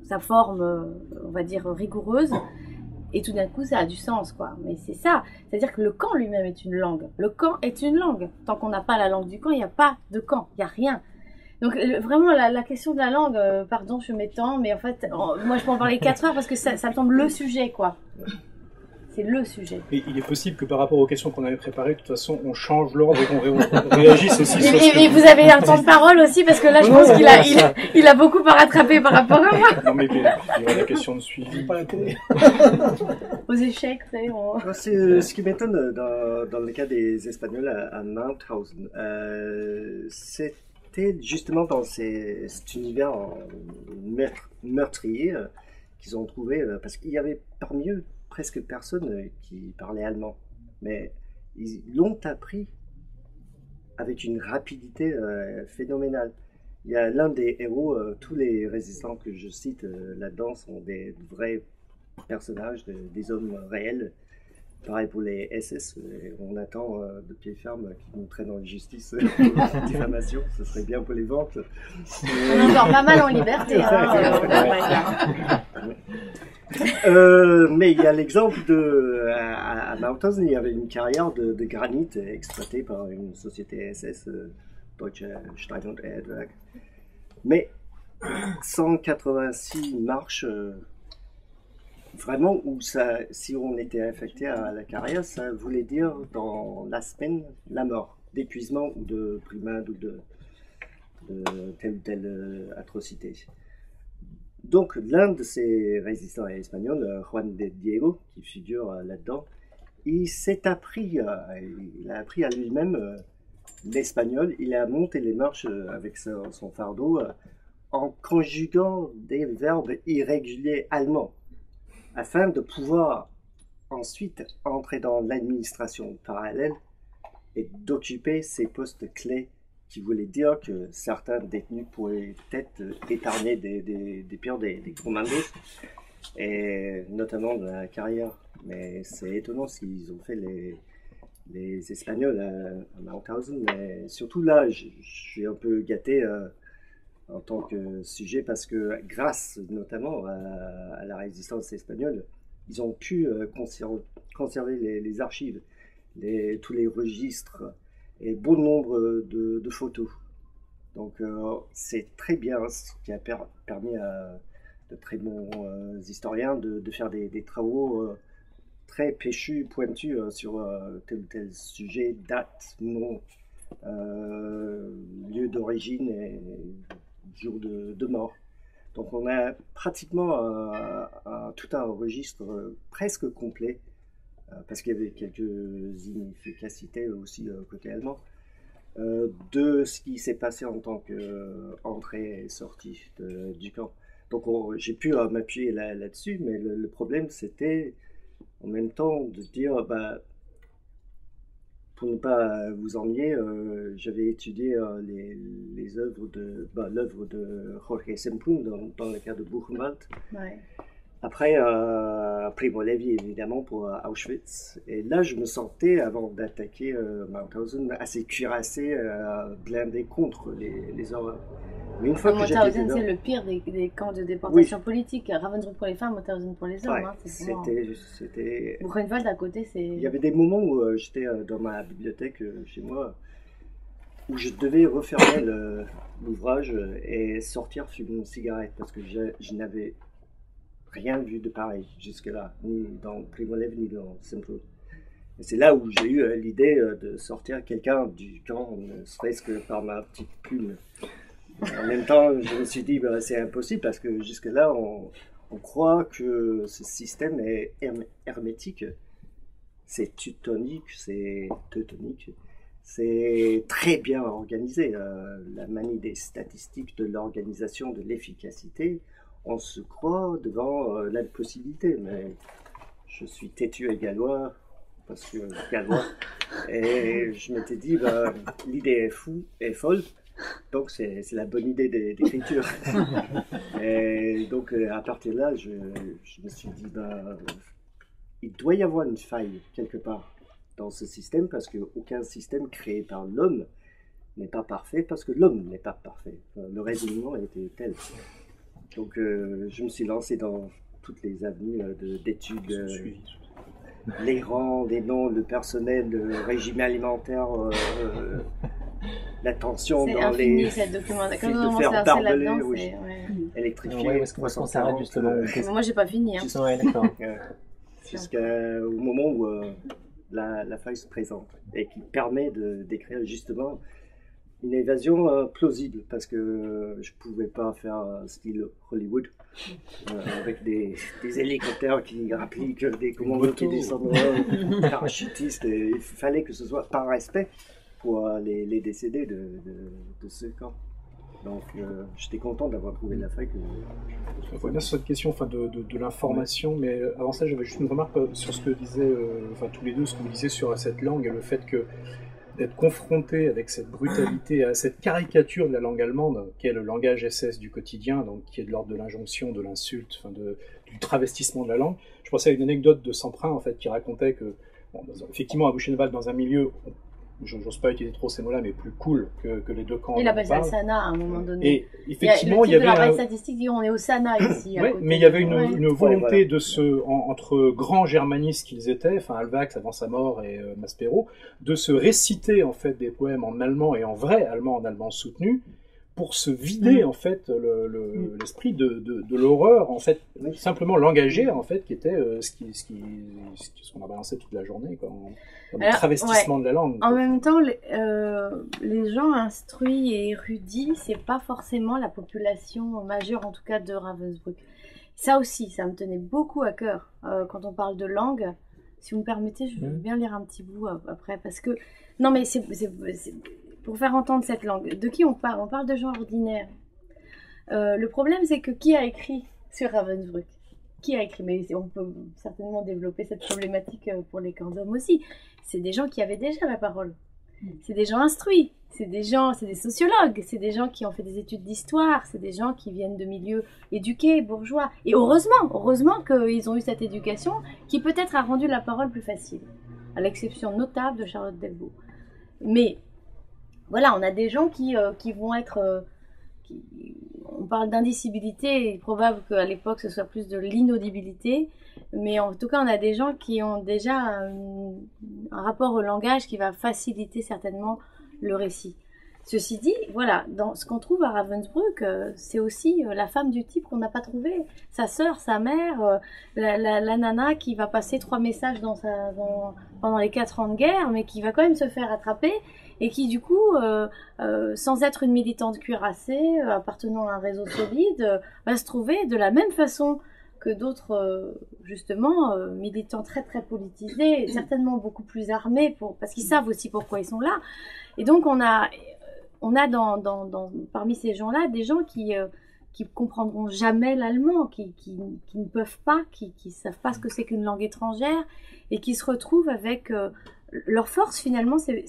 sa forme, on va dire, rigoureuse. Et tout d'un coup, ça a du sens, quoi. Mais c'est ça. C'est-à-dire que le camp lui-même est une langue. Le camp est une langue. Tant qu'on n'a pas la langue du camp, il n'y a pas de camp. Il n'y a rien. Donc, vraiment, la question de la langue, pardon, je m'étends, mais en fait, moi, je peux en parler 4 heures parce que ça me semble le sujet, quoi. C'est le sujet. Et il est possible que par rapport aux questions qu'on avait préparées, de toute façon, on change l'ordre et qu'on réagisse aussi sur Et vous avez un temps de parole aussi, parce que là, je pense qu'il a beaucoup à rattraper par rapport à moi. Non, mais il y aura la question de suivi. Pas la télé. Aux échecs, vous savez. C'est ce qui m'étonne dans le cas des Espagnols à Mauthausen. C'était justement dans cet univers meurtrier qu'ils ont trouvé, parce qu'il y avait parmi eux presque personne qui parlait allemand. Mais ils l'ont appris avec une rapidité phénoménale. Il y a l'un des héros, tous les résistants que je cite là-dedans sont des vrais personnages, des hommes réels. Pareil pour les SS, on attend de pied ferme qu'ils nous traînent en justice pour diffamation, ce serait bien pour les ventes. On est encore pas mal en liberté. Mais il y a l'exemple à Mauthausen, il y avait une carrière de granit exploitée par une société SS, Deutsche Stein- und Erdwerk. Mais 186 marches, vraiment, où si on était affecté à la carrière, ça voulait dire dans la semaine la mort, d'épuisement ou de primade ou de telle ou telle atrocité. Donc, l'un de ces résistants espagnols, Juan de Diego, qui figure là-dedans, il a appris à lui-même l'espagnol. Il a monté les marches avec son fardeau en conjuguant des verbes irréguliers allemands, afin de pouvoir ensuite entrer dans l'administration parallèle et d'occuper ces postes clés qui voulait dire que certains détenus pourraient peut-être épargner des pires des commandos, et notamment de la carrière. Mais c'est étonnant ce qu'ils ont fait les Espagnols à Mauthausen. Mais surtout là, je suis un peu gâté en tant que sujet, parce que grâce notamment à la résistance espagnole, ils ont pu conserver les archives, tous les registres, et bon nombre de photos. Donc c'est très bien, ce qui a permis à de très bons historiens de faire des travaux très péchus, pointus sur tel ou tel sujet, date, nom, lieu d'origine et jour de mort. Donc on a pratiquement tout un registre presque complet, parce qu'il y avait quelques inefficacités aussi côté allemand, de ce qui s'est passé en tant qu'entrée et sortie du camp. Donc j'ai pu m'appuyer là-dessus, mais le problème c'était en même temps de dire, pour ne pas vous ennuyer, j'avais étudié les œuvres l'œuvre de Jorge Semprún dans le cas de Buchenwald. Ouais. Après, Primo Levi, évidemment, pour Auschwitz. Et là, je me sentais, avant d'attaquer Mauthausen, assez cuirassé, blindé contre les horreurs. Mais une fois que Mauthausen, c'est le pire des camps de déportation politique. Ravensbrück pour les femmes, Mauthausen pour les hommes. Ouais, hein, c'était... Buchenwald à côté, c'est... Il y avait des moments où j'étais dans ma bibliothèque chez moi, où je devais refermer l'ouvrage et sortir fumer une cigarette, parce que je n'avais rien vu de pareil jusque-là, ni dans Primo Levi, ni dans Semprún. Et c'est là où j'ai eu l'idée de sortir quelqu'un du camp, ne serait-ce que par ma petite plume. En même temps, je me suis dit, c'est impossible, parce que jusque-là, on croit que ce système est hermétique. C'est teutonique, c'est très bien organisé. La manie des statistiques, de l'organisation, de l'efficacité, on se croit devant l'impossibilité, mais je suis têtu et gallois, parce que gallois, et je m'étais dit, l'idée est folle, donc c'est la bonne idée d'écriture. Et donc à partir de là, je me suis dit, il doit y avoir une faille quelque part dans ce système, parce qu'aucun système créé par l'homme n'est pas parfait, parce que l'homme n'est pas parfait. Le raisonnement était tel. Donc je me suis lancé dans toutes les avenues d'études, les rangs, les noms, le personnel, le régime alimentaire, l'attention C'est dans infini les cette documentation. de Quand on faire commence à lancer barbelé, là-dedans, oui. c'est... électrifié. Ouais, où est-ce qu'on s'arrête justement Moi, j'ai pas fini. Hein. Ouais, d'accord. Jusqu'au moment où la faille se présente et qui permet de décrire justement une évasion plausible, parce que je pouvais pas faire style Hollywood avec des hélicoptères qui appliquent des commandos qui descendent, parachutistes, et il fallait que ce soit par respect pour les décédés de ce camp. Donc j'étais content d'avoir trouvé la faille. Je reviens sur cette question de l'information, mais avant ça j'avais juste une remarque sur ce que disaient tous les deux, ce que vous disiez sur cette langue et le fait que d'être confronté avec cette brutalité, à cette caricature de la langue allemande, qui est le langage SS du quotidien, donc qui est de l'ordre de l'injonction, de l'insulte, du travestissement de la langue. Je pensais à une anecdote de Semprin, en fait, qui racontait que, effectivement, à Buchenwald, dans un milieu, j'ose pas utiliser trop ces mots-là, mais plus cool que les deux camps. Il appelle ça le Sana à un moment donné. Et effectivement, il y avait la statistique dit on est au Sana ici. Ouais, mais il y avait une volonté de entre grands germanistes qu'ils étaient, enfin Alvax avant sa mort et Maspero, de se réciter en fait des poèmes en allemand et en vrai allemand, en allemand soutenu, pour se vider en fait l'esprit de l'horreur, en fait, simplement langagier en fait, qui était ce qu'on a balancé toute la journée, quoi, le travestissement de la langue. En même temps, les gens instruits et érudits, c'est pas forcément la population majeure, en tout cas de Ravensbrück. Ça aussi, ça me tenait beaucoup à cœur quand on parle de langue. Si vous me permettez, je veux bien lire un petit bout après, parce que non, mais c'est pour faire entendre cette langue. De qui on parle? On parle de gens ordinaires. Le problème, c'est que qui a écrit sur Ravensbrück? Qui a écrit? Mais on peut certainement développer cette problématique pour les camps d'hommes aussi. C'est des gens qui avaient déjà la parole. C'est des gens instruits. C'est des sociologues. C'est des gens qui ont fait des études d'histoire. C'est des gens qui viennent de milieux éduqués, bourgeois. Et heureusement qu'ils ont eu cette éducation qui peut-être a rendu la parole plus facile. À l'exception notable de Charlotte Delvaux. Mais voilà, on a des gens qui vont être... on parle d'indicibilité, il est probable qu'à l'époque ce soit plus de l'inaudibilité, mais en tout cas on a des gens qui ont déjà un rapport au langage qui va faciliter certainement le récit. Ceci dit, voilà, dans ce qu'on trouve à Ravensbrück, c'est aussi la femme du type qu'on n'a pas trouvé. Sa sœur, sa mère, la nana qui va passer 3 messages pendant les 4 ans de guerre, mais qui va quand même se faire attraper, et qui du coup, sans être une militante cuirassée, appartenant à un réseau solide, va se trouver de la même façon que d'autres, justement, militants très très politisés, certainement beaucoup plus armés, parce qu'ils savent aussi pourquoi ils sont là. Et donc on a parmi ces gens-là des gens qui comprendront jamais l'allemand, qui ne peuvent pas, qui savent pas ce que c'est qu'une langue étrangère, et qui se retrouvent avec leur force finalement, c'est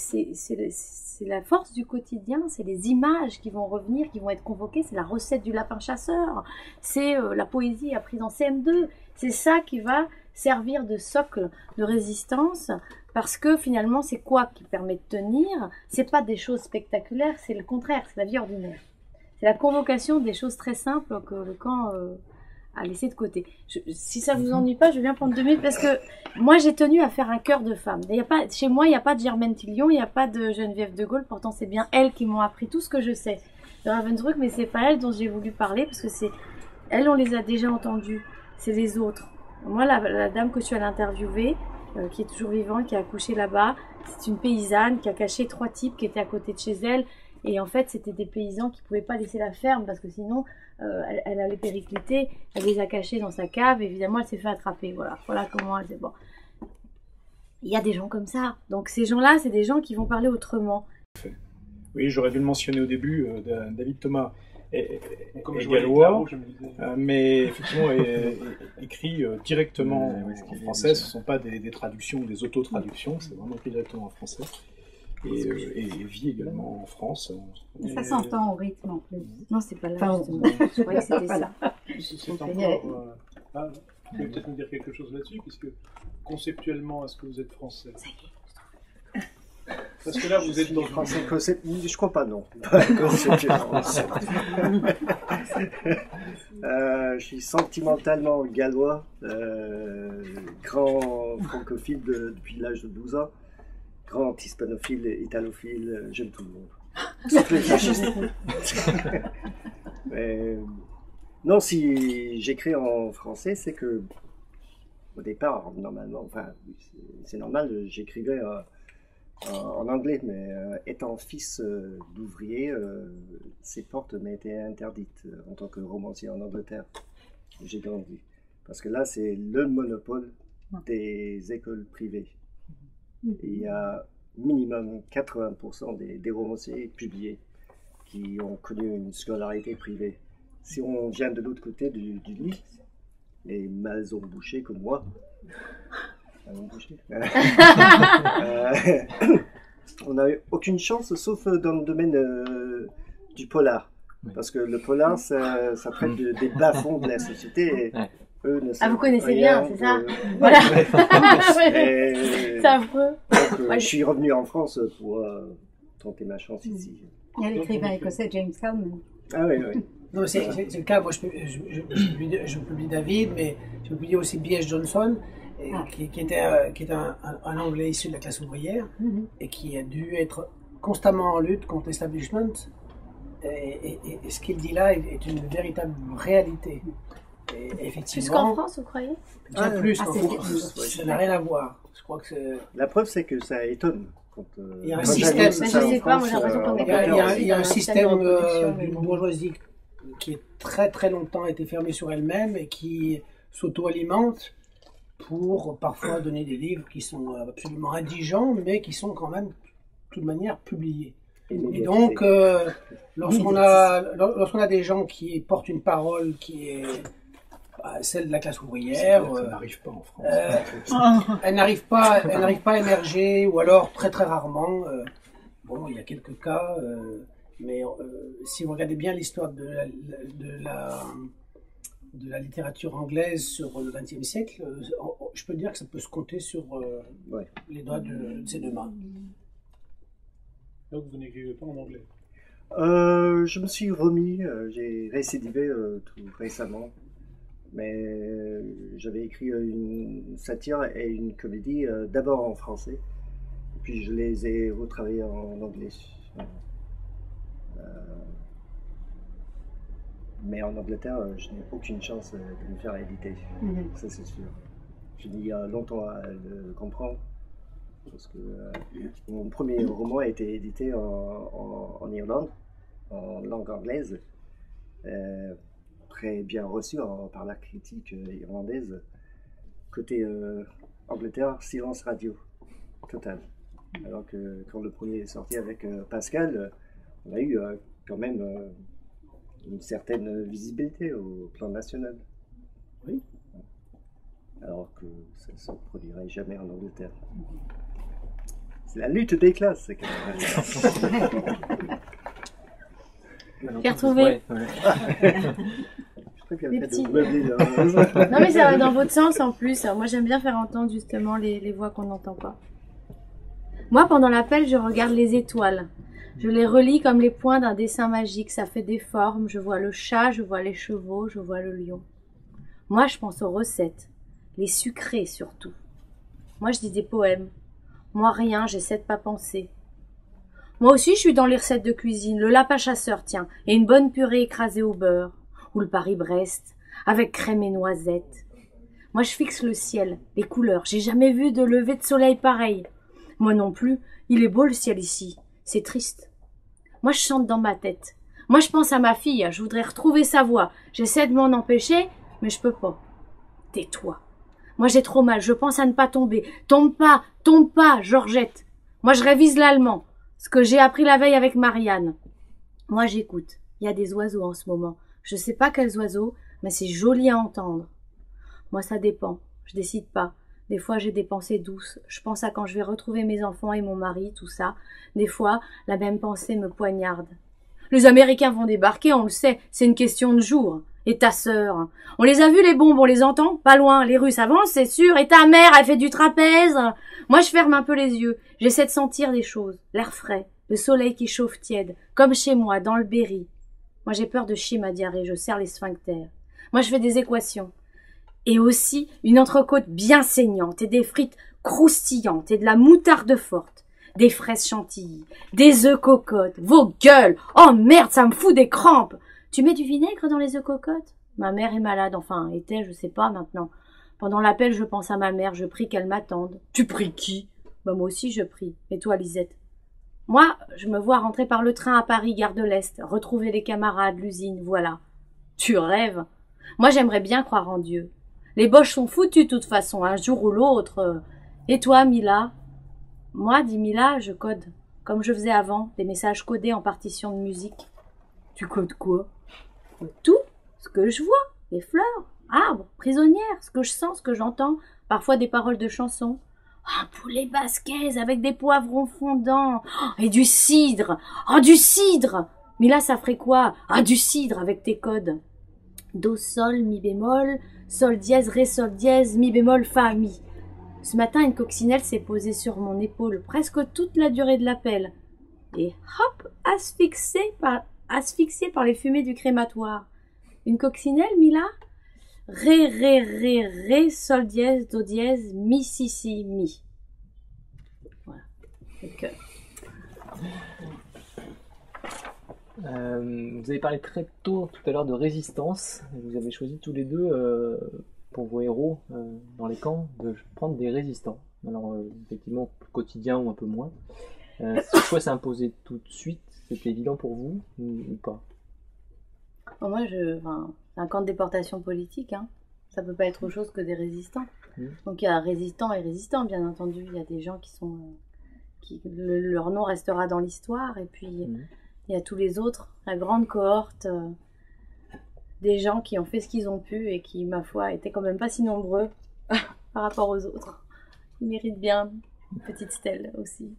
la force du quotidien, c'est les images qui vont revenir, qui vont être convoquées, c'est la recette du lapin chasseur, c'est la poésie apprise en CM2, c'est ça qui va servir de socle de résistance, parce que finalement c'est quoi qui permet de tenir? C'est pas des choses spectaculaires, c'est le contraire, c'est la vie ordinaire. C'est la convocation des choses très simples que le camp a laissé de côté. Si ça vous ennuie pas, je viens prendre 2 minutes, parce que moi j'ai tenu à faire un chœur de femmes. Chez moi il n'y a pas de Germaine Tillion, il n'y a pas de Geneviève de Gaulle, pourtant c'est bien elles qui m'ont appris tout ce que je sais de Ravensbrück, mais c'est pas elles dont j'ai voulu parler, parce que elles on les a déjà entendues, c'est les autres. Moi la dame que je suis allée interviewer, qui est toujours vivante, qui a accouché là-bas, c'est une paysanne qui a caché 3 types qui étaient à côté de chez elle, et en fait c'était des paysans qui pouvaient pas laisser la ferme parce que sinon elle allait péricliter. Elle les a cachés dans sa cave, et évidemment elle s'est fait attraper. Voilà comment elle s'est... Bon, il y a des gens comme ça, donc ces gens-là c'est des gens qui vont parler autrement. Oui, j'aurais dû le mentionner au début, David Thomas est gallois, mais effectivement écrit directement en français. Ce ne sont pas des traductions, des auto-traductions, c'est vraiment écrit directement en français. Et vit également en France. Ça s'entend au rythme en plus. Non, c'est pas là. Je croyais que c'était ça. C'est encore... vous pouvez peut-être nous dire quelque chose là-dessus, puisque conceptuellement, est-ce que vous êtes français? Ça y est. Parce que là, vous êtes dans français écossais, je crois pas, non. Pas écossais, je suis sentimentalement gallois, grand francophile depuis l'âge de 12 ans, grand hispanophile, italophile, j'aime tout le monde. Sauf les fascistes. Non, si j'écris en français, c'est que au départ, normalement, enfin, c'est normal, j'écrivais en anglais, mais étant fils d'ouvrier, ces portes m'étaient interdites en tant que romancier en Angleterre. J'ai grandi. Parce que là, c'est le monopole des écoles privées. Il y a minimum 80% des romanciers publiés qui ont connu une scolarité privée. Si on vient de l'autre côté du lit, les mâles ont bouché comme moi, on n'a eu aucune chance, sauf dans le domaine du polar. Parce que le polar, ça traite des bas-fonds de la société. Et eux ne savent vous connaissez rien bien, c'est ça? de... Voilà. C'est affreux. Je suis revenu en France pour tenter ma chance ici. Il y a l'écrivain écossais James Hellman. Ah oui, oui. Non, c'est le cas. Moi, je publie David, mais je publie aussi B.S. Johnson, qui était un Anglais issu de la classe ouvrière et qui a dû être constamment en lutte contre l'establishment. Et ce qu'il dit là est une véritable réalité. Et effectivement, Plus qu'en France, vous croyez? Bien plus qu'en France. Ça n'a rien à voir. Je crois que la preuve, c'est que ça étonne. Il y a un système. Mais je sais pas, moi j'ai l'impression qu'on est il y a un système d'une bourgeoisie qui est très très longtemps été fermée sur elle-même et qui s'auto-alimente pour parfois donner des livres qui sont absolument indigents, mais qui sont quand même de toute manière publiés. Et donc, lorsqu'on a des gens qui portent une parole qui est celle de la classe ouvrière, ça n'arrive pas en France. elle n'arrive pas à émerger, ou alors très très rarement. Bon, il y a quelques cas, mais si vous regardez bien l'histoire de la littérature anglaise sur le XXe siècle, je peux dire que ça peut se compter sur les doigts de ses deux mains. Donc vous n'écrivez pas en anglais? Je me suis remis, j'ai récidivé tout récemment, mais j'avais écrit une satire et une comédie d'abord en français, puis je les ai retravaillées en anglais. Mais en Angleterre, je n'ai aucune chance de me faire éditer, ça c'est sûr. J'ai mis longtemps à le comprendre. Parce que mon premier roman a été édité en Irlande, en langue anglaise, très bien reçu par la critique irlandaise. Côté Angleterre, silence radio, total. Alors que quand le premier est sorti avec Pascal, on a eu quand même une certaine visibilité au plan national. Oui. Alors que ça ne se produirait jamais en Angleterre. C'est la lutte des classes, c'est quand même. J'ai retrouvé. Les petits. Non mais ça va dans votre sens en plus. Moi j'aime bien faire entendre justement les voix qu'on n'entend pas. Moi pendant l'appel je regarde les étoiles. Je les relis comme les points d'un dessin magique. Ça fait des formes. Je vois le chat, je vois les chevaux, je vois le lion. Moi je pense aux recettes. Les sucrés surtout. Moi je dis des poèmes. Moi rien, j'essaie de pas penser. Moi aussi je suis dans les recettes de cuisine, le lapin chasseur tiens, et une bonne purée écrasée au beurre, ou le Paris-Brest, avec crème et noisettes. Moi je fixe le ciel, les couleurs, j'ai jamais vu de lever de soleil pareil. Moi non plus, il est beau le ciel ici, c'est triste. Moi je chante dans ma tête. Moi je pense à ma fille, je voudrais retrouver sa voix, j'essaie de m'en empêcher, mais je peux pas. Tais-toi. Moi j'ai trop mal, je pense à ne pas tomber. Tombe pas, Georgette. Moi je révise l'allemand, ce que j'ai appris la veille avec Marianne. Moi j'écoute, il y a des oiseaux en ce moment. Je sais pas quels oiseaux, mais c'est joli à entendre. Moi ça dépend, je décide pas. Des fois j'ai des pensées douces, je pense à quand je vais retrouver mes enfants et mon mari, tout ça. Des fois, la même pensée me poignarde. Les Américains vont débarquer, on le sait, c'est une question de jours. Et ta sœur? On les a vus les bombes, on les entend? Pas loin, les Russes avancent, c'est sûr. Et ta mère, elle fait du trapèze? Moi, je ferme un peu les yeux. J'essaie de sentir des choses. L'air frais, le soleil qui chauffe tiède, comme chez moi, dans le Berry. Moi, j'ai peur de chier ma diarrhée, je serre les sphincters. Moi, je fais des équations. Et aussi une entrecôte bien saignante et des frites croustillantes et de la moutarde forte. Des fraises chantilly, des œufs cocottes. Vos gueules! Oh merde, ça me fout des crampes! Tu mets du vinaigre dans les œufs cocottes? Ma mère est malade, enfin, était, je sais pas maintenant. Pendant l'appel, je pense à ma mère, je prie qu'elle m'attende. Tu pries qui? Bah moi aussi je prie. Et toi, Lisette? Moi, je me vois rentrer par le train à Paris, gare de l'Est, retrouver les camarades, l'usine, voilà. Tu rêves? Moi, j'aimerais bien croire en Dieu. Les boches sont foutues de toute façon, un jour ou l'autre. Et toi, Mila? Moi, dit Mila, je code. Comme je faisais avant, des messages codés en partition de musique. Tu codes quoi? Tout, ce que je vois, les fleurs, arbres, prisonnières, ce que je sens, ce que j'entends, parfois des paroles de chansons. Un poulet basquaise avec des poivrons fondants, et du cidre, du cidre. Mais là, ça ferait quoi? Du cidre avec tes codes. Do, sol, mi bémol, sol dièse, ré, sol dièse, mi bémol, fa, mi. Ce matin, une coccinelle s'est posée sur mon épaule, presque toute la durée de l'appel. Et hop, asphyxiée par les fumées du crématoire. Une coccinelle, Mila? Ré, ré, ré, ré, sol dièse, do dièse, mi, si, si, mi. Voilà. Le cœur. Vous avez parlé très tôt tout à l'heure de résistance. Vous avez choisi tous les deux, pour vos héros dans les camps, de prendre des résistants. Alors, effectivement, quotidien ou un peu moins. Ce choix s'est imposé tout de suite. C'était évident pour vous ou pas? Bon, moi, c'est un camp de déportation politique. Hein. Ça peut pas être autre chose que des résistants. Donc, il y a résistants et résistants, bien entendu. Il y a des gens qui sont... leur nom restera dans l'histoire. Et puis, il y a tous les autres, la grande cohorte des gens qui ont fait ce qu'ils ont pu et qui, ma foi, étaient quand même pas si nombreux par rapport aux autres. Ils méritent bien une petite stèle aussi.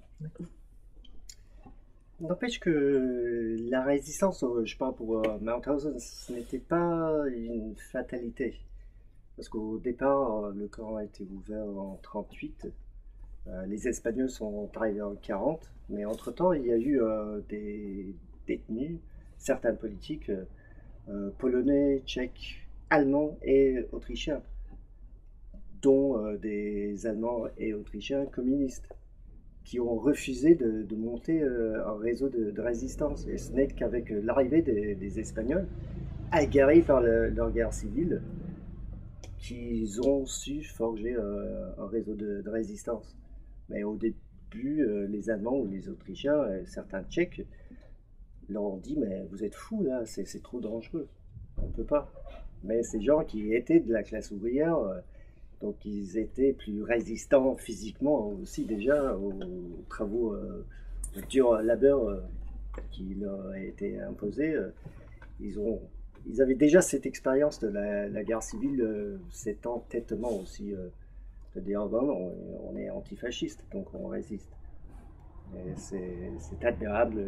N'empêche que la résistance, je parle pour Mauthausen, ce n'était pas une fatalité. Parce qu'au départ, le camp a été ouvert en 1938. Les Espagnols sont arrivés en 1940. Mais entre-temps, il y a eu des détenus, certains politiques, polonais, tchèques, allemands et autrichiens, dont des Allemands et Autrichiens communistes, qui ont refusé de monter un réseau de résistance. Et ce n'est qu'avec l'arrivée des Espagnols, aguerris par leur guerre civile, qu'ils ont su forger un réseau de résistance. Mais au début, les Allemands ou les Autrichiens, certains Tchèques, leur ont dit « mais vous êtes fous là, c'est trop dangereux, on ne peut pas ». Mais ces gens qui étaient de la classe ouvrière, donc ils étaient plus résistants physiquement aussi déjà aux travaux, au dur labeur qui leur a été imposé. Ils avaient déjà cette expérience de la guerre civile, cet entêtement aussi, de dire bon, on est antifasciste, donc on résiste. C'est admirable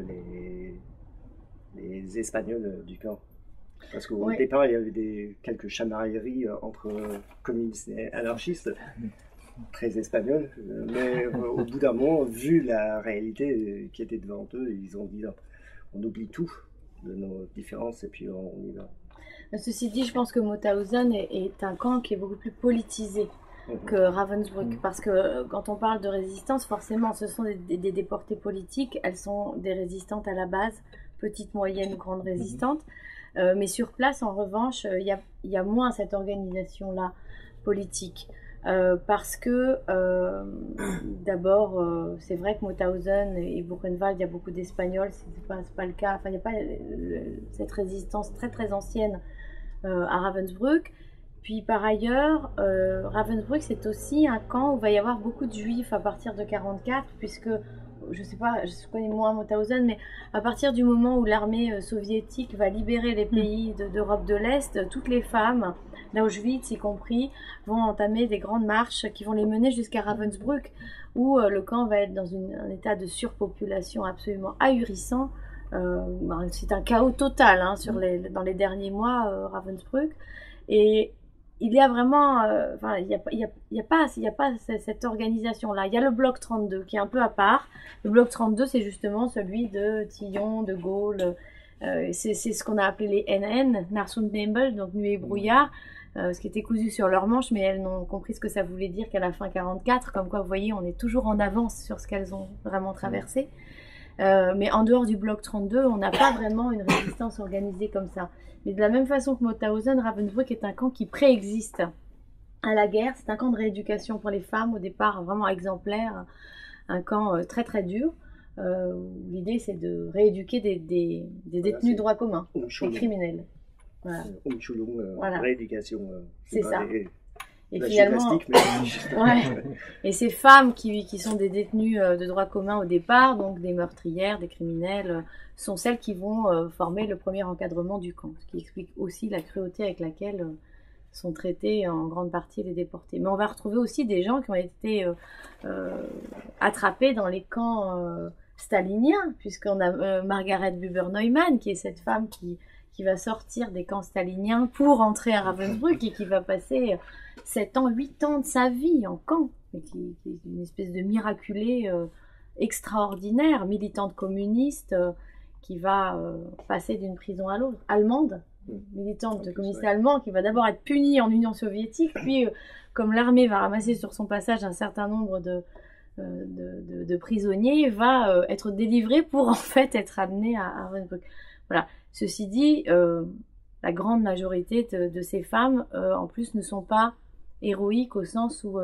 les Espagnols du camp. Parce qu'au départ, il y avait quelques chamailleries entre communistes et anarchistes, très espagnols, mais au bout d'un moment, vu la réalité qui était devant eux, ils ont dit on oublie tout de nos différences et puis on y va. Ceci dit, je pense que Mauthausen est un camp qui est beaucoup plus politisé que Ravensbrück, parce que quand on parle de résistance, forcément, ce sont des déportés politiques, elles sont des résistantes à la base, petites, moyennes ou grandes résistantes. Mais sur place, en revanche, il y a moins cette organisation-là politique. Parce que, d'abord, c'est vrai que Mauthausen et Buchenwald, il y a beaucoup d'Espagnols, c'est pas le cas. Enfin, il n'y a pas cette résistance très très ancienne à Ravensbrück. Puis par ailleurs, Ravensbrück, c'est aussi un camp où il va y avoir beaucoup de juifs à partir de 1944, puisque je sais pas, je connais moins Mauthausen, mais à partir du moment où l'armée soviétique va libérer les pays d'Europe de l'Est, toutes les femmes, d'Auschwitz y compris, vont entamer des grandes marches qui vont les mener jusqu'à Ravensbrück, où le camp va être dans un état de surpopulation absolument ahurissant, C'est un chaos total hein, dans les derniers mois, Ravensbrück. Et il y a vraiment, il y a pas cette organisation-là. Il y a le bloc 32 qui est un peu à part. Le bloc 32, c'est justement celui de Tillon, de Gaulle. C'est ce qu'on a appelé les NN, Nacht und Nebel, donc nuit et brouillard, ce qui était cousu sur leurs manches, mais elles n'ont compris ce que ça voulait dire qu'à la fin 44. Comme quoi, vous voyez, on est toujours en avance sur ce qu'elles ont vraiment traversé. Mais en dehors du bloc 32, on n'a pas vraiment une résistance organisée comme ça. Mais de la même façon que Mauthausen, Ravensbrück est un camp qui préexiste à la guerre. C'est un camp de rééducation pour les femmes, au départ vraiment exemplaire, un camp très très dur. L'idée c'est de rééduquer des détenus de droit commun, des criminels. Voilà. Voilà. Rééducation. C'est ça. Et la finalement, et ces femmes qui sont des détenues de droit commun au départ, donc des meurtrières, des criminels, sont celles qui vont former le premier encadrement du camp, ce qui explique aussi la cruauté avec laquelle sont traités en grande partie les déportés. Mais on va retrouver aussi des gens qui ont été attrapés dans les camps staliniens, puisqu'on a Margaret Buber-Neumann, qui est cette femme qui va sortir des camps staliniens pour entrer à Ravensbrück et qui va passer 7 ans, 8 ans de sa vie en camp, et qui est une espèce de miraculée extraordinaire, militante communiste, qui va passer d'une prison à l'autre, allemande, militante communiste allemande, qui va d'abord être punie en Union soviétique, puis comme l'armée va ramasser sur son passage un certain nombre de prisonniers, va être délivrée pour en fait être amenée à Ravensbrück. Voilà. Ceci dit, la grande majorité de ces femmes, en plus, ne sont pas héroïques au sens où,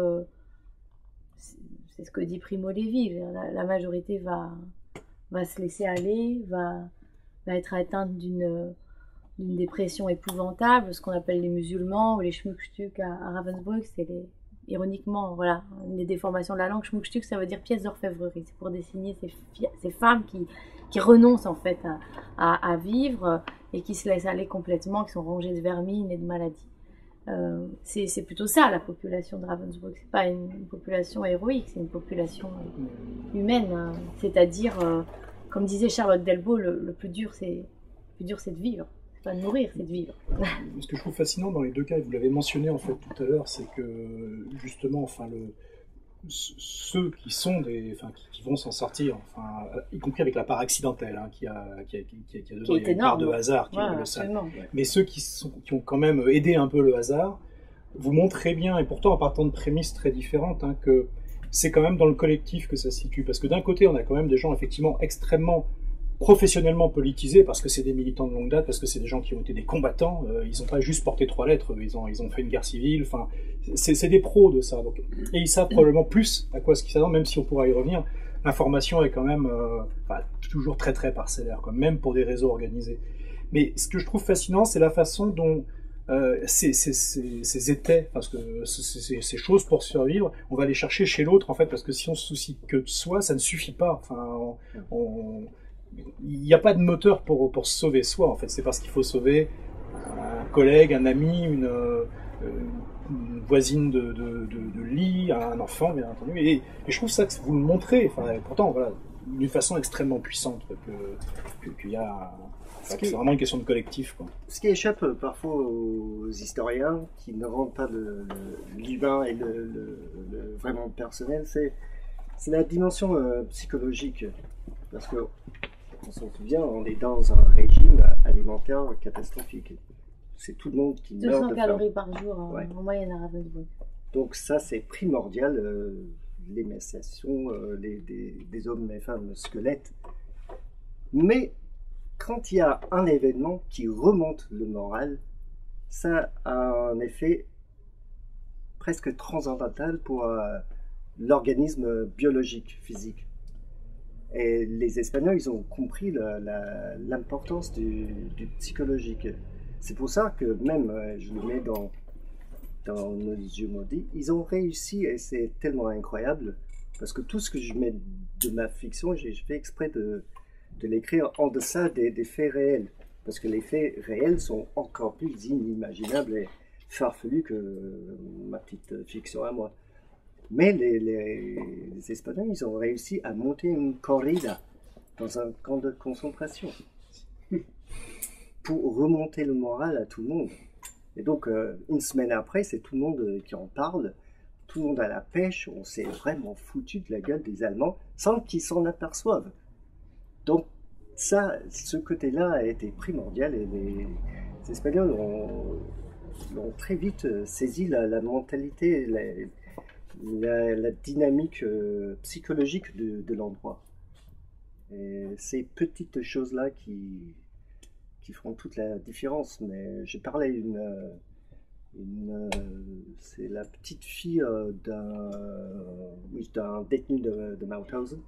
c'est ce que dit Primo Levi, la majorité va se laisser aller, va être atteinte d'une dépression épouvantable, ce qu'on appelle les musulmans ou les Schmuckstück à Ravensbrück, c'est ironiquement, voilà, les déformations de la langue. Schmuckstück, ça veut dire pièce d'orfèvrerie, c'est pour désigner ces femmes qui renoncent en fait à vivre et qui se laissent aller complètement, qui sont rongées de vermine et de maladies. C'est plutôt ça la population de Ravensbrück. C'est pas une population héroïque, c'est une population humaine. Hein. C'est-à-dire, comme disait Charlotte Delbo, le plus dur c'est de vivre. C'est pas de mourir, c'est de vivre. Ce que je trouve fascinant dans les deux cas, et vous l'avez mentionné en fait tout à l'heure, c'est que justement, ceux qui sont qui vont s'en sortir, y compris avec la part accidentelle, hein, qui a une part de hasard, mais ceux qui ont quand même aidé un peu le hasard, vous montrez bien, et pourtant en partant de prémices très différentes, hein, que c'est quand même dans le collectif que ça se situe. Parce que d'un côté, on a quand même des gens effectivement extrêmement professionnellement politisés, parce que c'est des militants de longue date, parce que c'est des gens qui ont été des combattants, ils n'ont pas juste porté 3 lettres, ils ont fait une guerre civile, c'est des pros de ça. Donc, et ils savent probablement plus à quoi ce qu'ils s'attendent, même si on pourra y revenir. L'information est quand même toujours très très parcellaire, même pour des réseaux organisés. Mais ce que je trouve fascinant, c'est la façon dont ces étais, parce que ces choses pour survivre, on va les chercher chez l'autre, en fait, parce que si on se soucie que de soi, ça ne suffit pas. Il n'y a pas de moteur pour se sauver soi, en fait. C'est parce qu'il faut sauver un collègue, un ami, une voisine de lit, un enfant, bien entendu. Et je trouve ça que vous le montrez, pourtant, voilà, d'une façon extrêmement puissante, qu'il y a... C'est vraiment une question de collectif, quoi. Ce qui échappe parfois aux historiens, qui ne rendent pas l'humain et le vraiment personnel, c'est la dimension psychologique. Parce que on s'en souvient, on est dans un régime alimentaire catastrophique. C'est tout le monde qui meurt de faim. 200 calories par jour en moyenne à Ravensbrück. Donc ça, c'est primordial, l'émaciation des hommes et femmes squelettes. Mais quand il y a un événement qui remonte le moral, ça a un effet presque transcendantal pour l'organisme biologique, physique. Et les Espagnols, ils ont compris l'importance du psychologique. C'est pour ça que même, je le mets dans Nos yeux maudits, ils ont réussi, et c'est tellement incroyable, parce que tout ce que je mets de ma fiction, j'ai fait exprès de l'écrire en deçà des faits réels. Parce que les faits réels sont encore plus inimaginables et farfelus que ma petite fiction à moi. Mais les Espagnols, ils ont réussi à monter une corrida dans un camp de concentration pour remonter le moral à tout le monde. Et donc, une semaine après, c'est tout le monde qui en parle, tout le monde à la pêche, on s'est vraiment foutu de la gueule des Allemands sans qu'ils s'en aperçoivent. Donc, ça, ce côté-là a été primordial et les Espagnols l'ont très vite saisi la mentalité, la dynamique psychologique de l'endroit. Et ces petites choses-là qui feront toute la différence. Mais j'ai parlé c'est la petite fille d'un détenu de Mauthausen.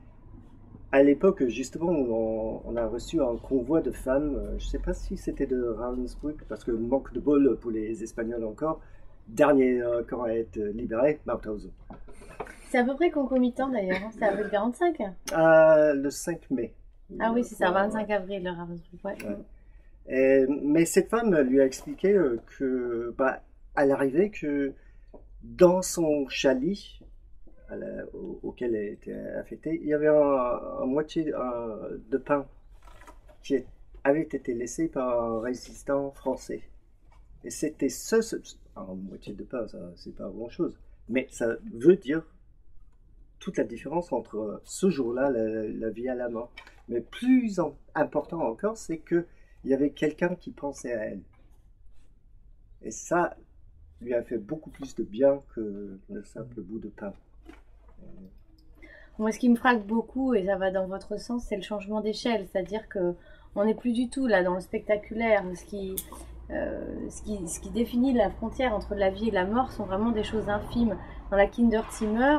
À l'époque, justement, on a reçu un convoi de femmes, je ne sais pas si c'était de Ravensbrück, parce que manque de bol pour les Espagnols encore, dernier camp à être libéré, Mauthausen. C'est à peu près concomitant d'ailleurs, hein. C'est avril 45. Le 5 mai. Ah oui, c'est ça, 25 avril, le Ravensbrück. Ouais. Mais cette femme lui a expliqué que, à l'arrivée, que dans son chalet, auquel elle était affectée, il y avait un moitié de pain qui avait été laissé par un résistant français. Et c'était un moitié de pain, ça c'est pas grand chose, mais ça veut dire toute la différence entre ce jour-là, la vie à la mort. Mais plus important encore, c'est que il y avait quelqu'un qui pensait à elle. Et ça lui a fait beaucoup plus de bien que le simple bout de pain. Moi, ce qui me frappe beaucoup, et ça va dans votre sens, c'est le changement d'échelle. C'est-à-dire qu'on n'est plus du tout là dans le spectaculaire. Ce qui définit la frontière entre la vie et la mort sont vraiment des choses infimes. Dans la Kinderzimmer,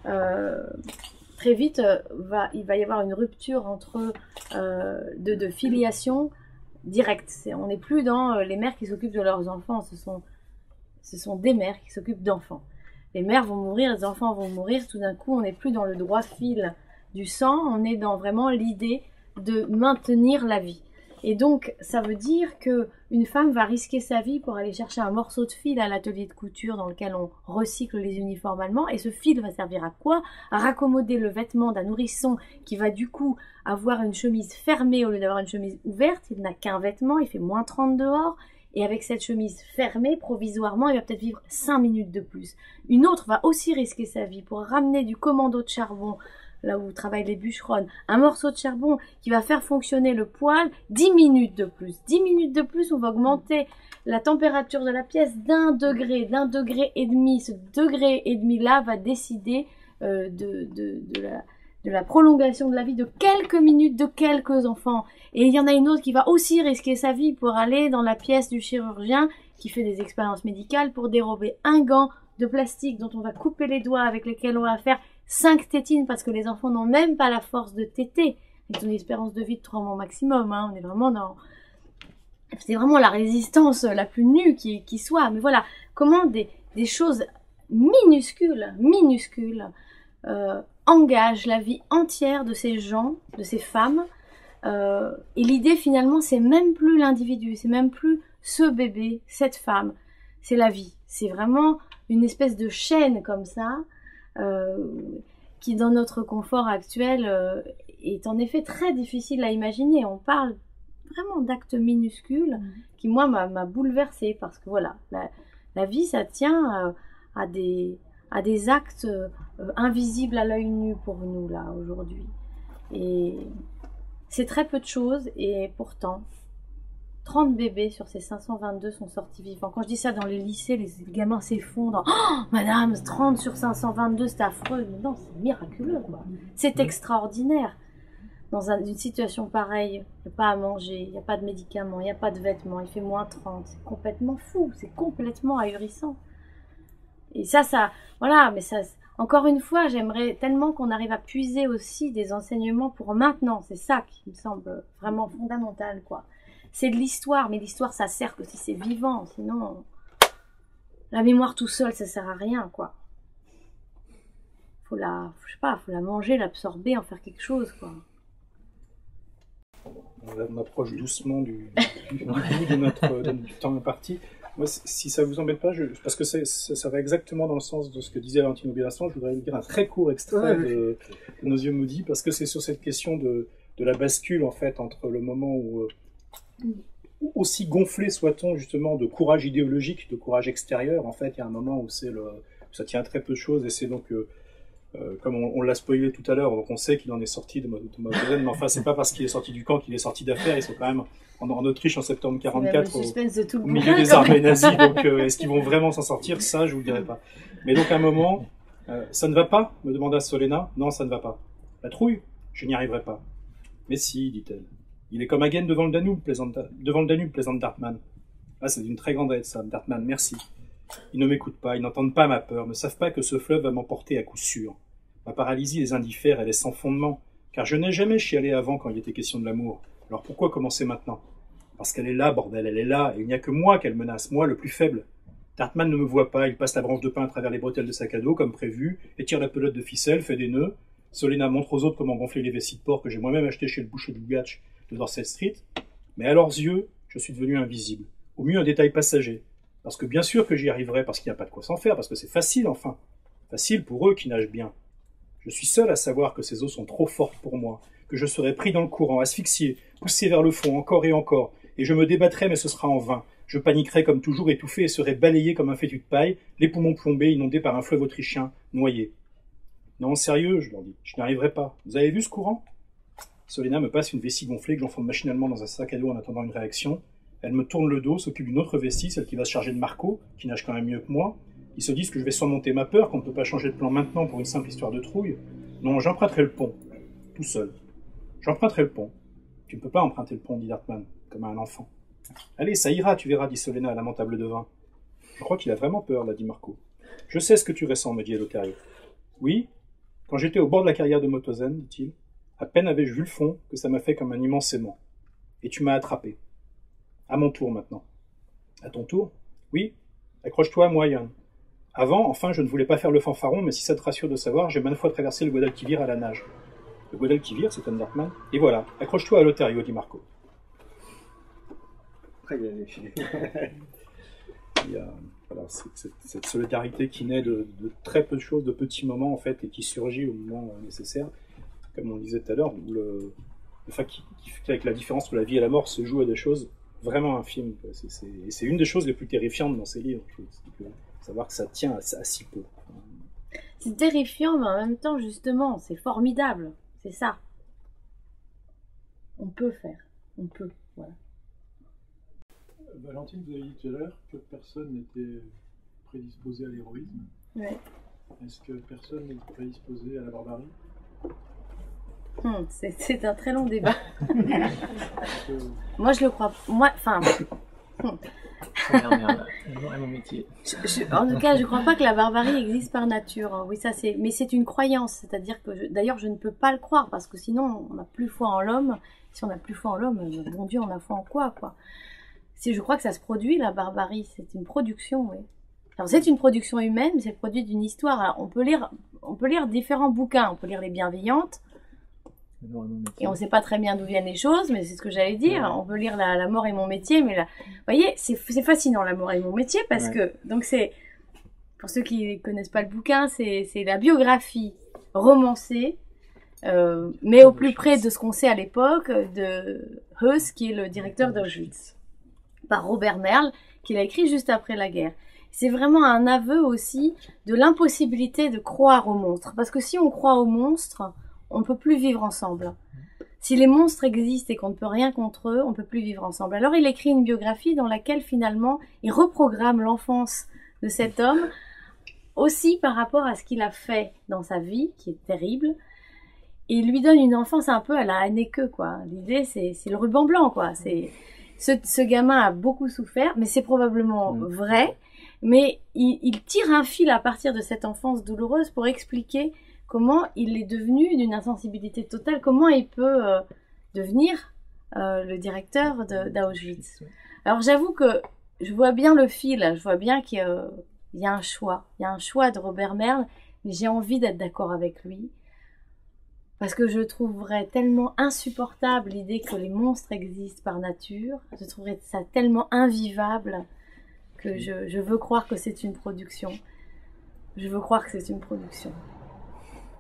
très vite, il va y avoir une rupture entre de filiation directe. On n'est plus dans les mères qui s'occupent de leurs enfants. Ce sont des mères qui s'occupent d'enfants. Les mères vont mourir, les enfants vont mourir. Tout d'un coup, on n'est plus dans le droit fil du sang. On est dans vraiment l'idée de maintenir la vie. Et donc, ça veut dire qu'une femme va risquer sa vie pour aller chercher un morceau de fil à l'atelier de couture dans lequel on recycle les uniformes allemands. Et ce fil va servir à quoi? À raccommoder le vêtement d'un nourrisson qui va du coup avoir une chemise fermée au lieu d'avoir une chemise ouverte. Il n'a qu'un vêtement, il fait moins 30 dehors. Et avec cette chemise fermée, provisoirement, il va peut-être vivre 5 minutes de plus. Une autre va aussi risquer sa vie pour ramener du commando de charbon, là où travaillent les bûcherons, un morceau de charbon qui va faire fonctionner le poêle 10 minutes de plus. 10 minutes de plus, on va augmenter la température de la pièce d'1 degré et demi. Ce degré et demi-là va décider de la prolongation de la vie de quelques minutes de quelques enfants. Et il y en a une autre qui va aussi risquer sa vie pour aller dans la pièce du chirurgien qui fait des expériences médicales pour dérober un gant de plastique dont on va couper les doigts, avec lesquels on va faire 5 tétines parce que les enfants n'ont même pas la force de téter. Ils ont une espérance de vie de 3 mois maximum. Hein. On est vraiment dans... C'est vraiment la résistance la plus nue qui soit. Mais voilà, comment des choses minuscules engagent la vie entière de ces gens, de ces femmes. Et l'idée finalement, c'est même plus l'individu, c'est même plus ce bébé, cette femme, c'est la vie. C'est vraiment une espèce de chaîne comme ça, qui dans notre confort actuel est en effet très difficile à imaginer. On parle vraiment d'actes minuscules qui moi m'a bouleversée, parce que voilà, la vie ça tient à des actes invisibles à l'œil nu pour nous là aujourd'hui. Et c'est très peu de choses, et pourtant 30 bébés sur ces 522 sont sortis vivants. Quand je dis ça dans les lycées, les gamins s'effondrent. Oh, madame, 30 sur 522, c'est affreux. Mais non, c'est miraculeux, quoi. C'est extraordinaire. Dans une situation pareille, il n'y a pas à manger, il n'y a pas de médicaments, il n'y a pas de vêtements, il fait moins 30. C'est complètement fou, c'est complètement ahurissant. Et ça, voilà, mais ça, encore une fois, j'aimerais tellement qu'on arrive à puiser aussi des enseignements pour maintenant. C'est ça qui me semble vraiment fondamental, quoi. C'est de l'histoire, mais l'histoire, ça sert que si c'est vivant. Sinon, la mémoire tout seul, ça sert à rien, quoi. Faut la manger, l'absorber, en faire quelque chose, quoi. On approche doucement du bout de notre temps imparti. Moi, si ça vous embête pas, parce que ça va exactement dans le sens de ce que disait Valentino Bilasson, je voudrais vous dire un très court extrait de Nos yeux maudits, parce que c'est sur cette question de de la bascule en fait entre le moment où aussi gonflé soit-on justement de courage idéologique, de courage extérieur, en fait, il y a un moment où ça tient à très peu de choses, et c'est donc, comme on l'a spoilé tout à l'heure, donc on sait qu'il en est sorti de Mauthausen, mais enfin, c'est pas parce qu'il est sorti du camp qu'il est sorti d'affaires, ils sont quand même en Autriche en septembre 44, au milieu des armées nazies, donc est-ce qu'ils vont vraiment s'en sortir? Ça, je vous le dirai pas. Mais donc, à un moment, ça ne va pas, me demanda Solena. Non, ça ne va pas. La trouille? Je n'y arriverai pas. Mais si, dit-elle. Il est comme Hagen devant le Danube, plaisante Dartman. Ah, c'est d'une très grande aide, ça, Dartman, merci. Ils ne m'écoutent pas, ils n'entendent pas ma peur, ne savent pas que ce fleuve va m'emporter à coup sûr. Ma paralysie les indiffère, elle est sans fondement, car je n'ai jamais chialé avant quand il était question de l'amour. Alors pourquoi commencer maintenant? Parce qu'elle est là, bordel, elle est là, et il n'y a que moi qu'elle menace, moi, le plus faible. Dartman ne me voit pas, il passe la branche de pain à travers les bretelles de sac à dos, comme prévu, et tire la pelote de ficelle, fait des nœuds. Solena montre aux autres comment gonfler les vessies de porc que j'ai moi-même acheté chez le boucher de Lugatch de Dorset Street, mais à leurs yeux, je suis devenu invisible. Au mieux un détail passager. Parce que bien sûr que j'y arriverai, parce qu'il n'y a pas de quoi s'en faire, parce que c'est facile enfin. Facile pour eux qui nagent bien. Je suis seul à savoir que ces eaux sont trop fortes pour moi, que je serai pris dans le courant, asphyxié, poussé vers le fond, encore et je me débattrai, mais ce sera en vain. Je paniquerai comme toujours, étouffé, et serai balayé comme un fétu de paille, les poumons plombés, inondés par un fleuve autrichien, noyé. Non, sérieux, je leur dis, je n'y arriverai pas. Vous avez vu ce courant? Solena me passe une vessie gonflée que j'enfonce machinalement dans un sac à dos en attendant une réaction. Elle me tourne le dos, s'occupe d'une autre vessie, celle qui va se charger de Marco, qui nage quand même mieux que moi. Ils se disent que je vais surmonter ma peur, qu'on ne peut pas changer de plan maintenant pour une simple histoire de trouille. Non, j'emprunterai le pont. Tout seul. J'emprunterai le pont. Tu ne peux pas emprunter le pont, dit Dartman, comme à un enfant. Allez, ça ira, tu verras, dit Solena à lamentable devin. Je crois qu'il a vraiment peur, l'a dit Marco. Je sais ce que tu ressens, me dit Eleutério. Oui, quand j'étais au bord de la carrière de Mauthausen, dit-il, à peine avais-je vu le fond que ça m'a fait comme un immense aimant. Et tu m'as attrapé. À mon tour maintenant. À ton tour? Oui. Accroche-toi à moi, Yann. Avant, enfin, je ne voulais pas faire le fanfaron, mais si ça te rassure de savoir, j'ai maintes fois traversé le Guadalquivir à la nage. Le Guadalquivir, c'est un Dartman. Et voilà, accroche-toi à Eleutério, dit Marco. Très bien. Il y a voilà, cette solidarité qui naît de très peu de choses, de petits moments en fait, et qui surgit au moment nécessaire. Comme on disait tout à l'heure, le fait qu'avec la différence entre la vie et la mort se joue à des choses vraiment infimes. Et c'est une des choses les plus terrifiantes dans ces livres, je trouve, c'est que savoir que ça tient à si peu. C'est terrifiant, mais en même temps, justement, c'est formidable. C'est ça. On peut faire. On peut, voilà. Valentine, vous avez dit tout à l'heure que personne n'était prédisposé à l'héroïsme. Ouais. Est-ce que personne n'est prédisposé à la barbarie? C'est un très long débat. Moi, je le crois. Moi, enfin. Merde, mon métier. En tout cas, je ne crois pas que la barbarie existe par nature. Hein. Oui, ça c'est. Mais c'est une croyance, c'est-à-dire que, d'ailleurs, je ne peux pas le croire parce que sinon, on n'a plus foi en l'homme. Si on n'a plus foi en l'homme, mon Dieu, on a foi en quoi? Si je crois que ça se produit, la barbarie, c'est une production, oui. Alors c'est une production humaine, mais c'est le produit d'une histoire. Alors, on peut lire différents bouquins. On peut lire Les Bienveillantes. Et on ne sait pas très bien d'où viennent les choses, mais c'est ce que j'allais dire. Ouais. On peut lire la mort et mon métier, mais vous voyez, c'est fascinant, La mort et mon métier, parce que, donc c'est, pour ceux qui ne connaissent pas le bouquin, c'est la biographie romancée, mais au plus près de ce qu'on sait à l'époque, de Heuss, qui est le directeur d'Auschwitz, par Robert Merle, qu'il a écrit juste après la guerre. C'est vraiment un aveu aussi de l'impossibilité de croire aux monstres, parce que si on croit aux monstres, on ne peut plus vivre ensemble. Si les monstres existent et qu'on ne peut rien contre eux, on ne peut plus vivre ensemble. Alors il écrit une biographie dans laquelle finalement il reprogramme l'enfance de cet homme aussi par rapport à ce qu'il a fait dans sa vie, qui est terrible. Et il lui donne une enfance un peu à la Haneke, quoi. L'idée, c'est le ruban blanc, quoi. Ce gamin a beaucoup souffert, mais c'est probablement vrai. Mais il tire un fil à partir de cette enfance douloureuse pour expliquer comment il est devenu d'une insensibilité totale, comment il peut devenir le directeur d'Auschwitz. Alors j'avoue que je vois bien le fil, je vois bien qu'il y a un choix. Il y a un choix de Robert Merle, mais j'ai envie d'être d'accord avec lui. Parce que je trouverais tellement insupportable l'idée que les monstres existent par nature. Je trouverais ça tellement invivable que je veux croire que c'est une production. Je veux croire que c'est une production.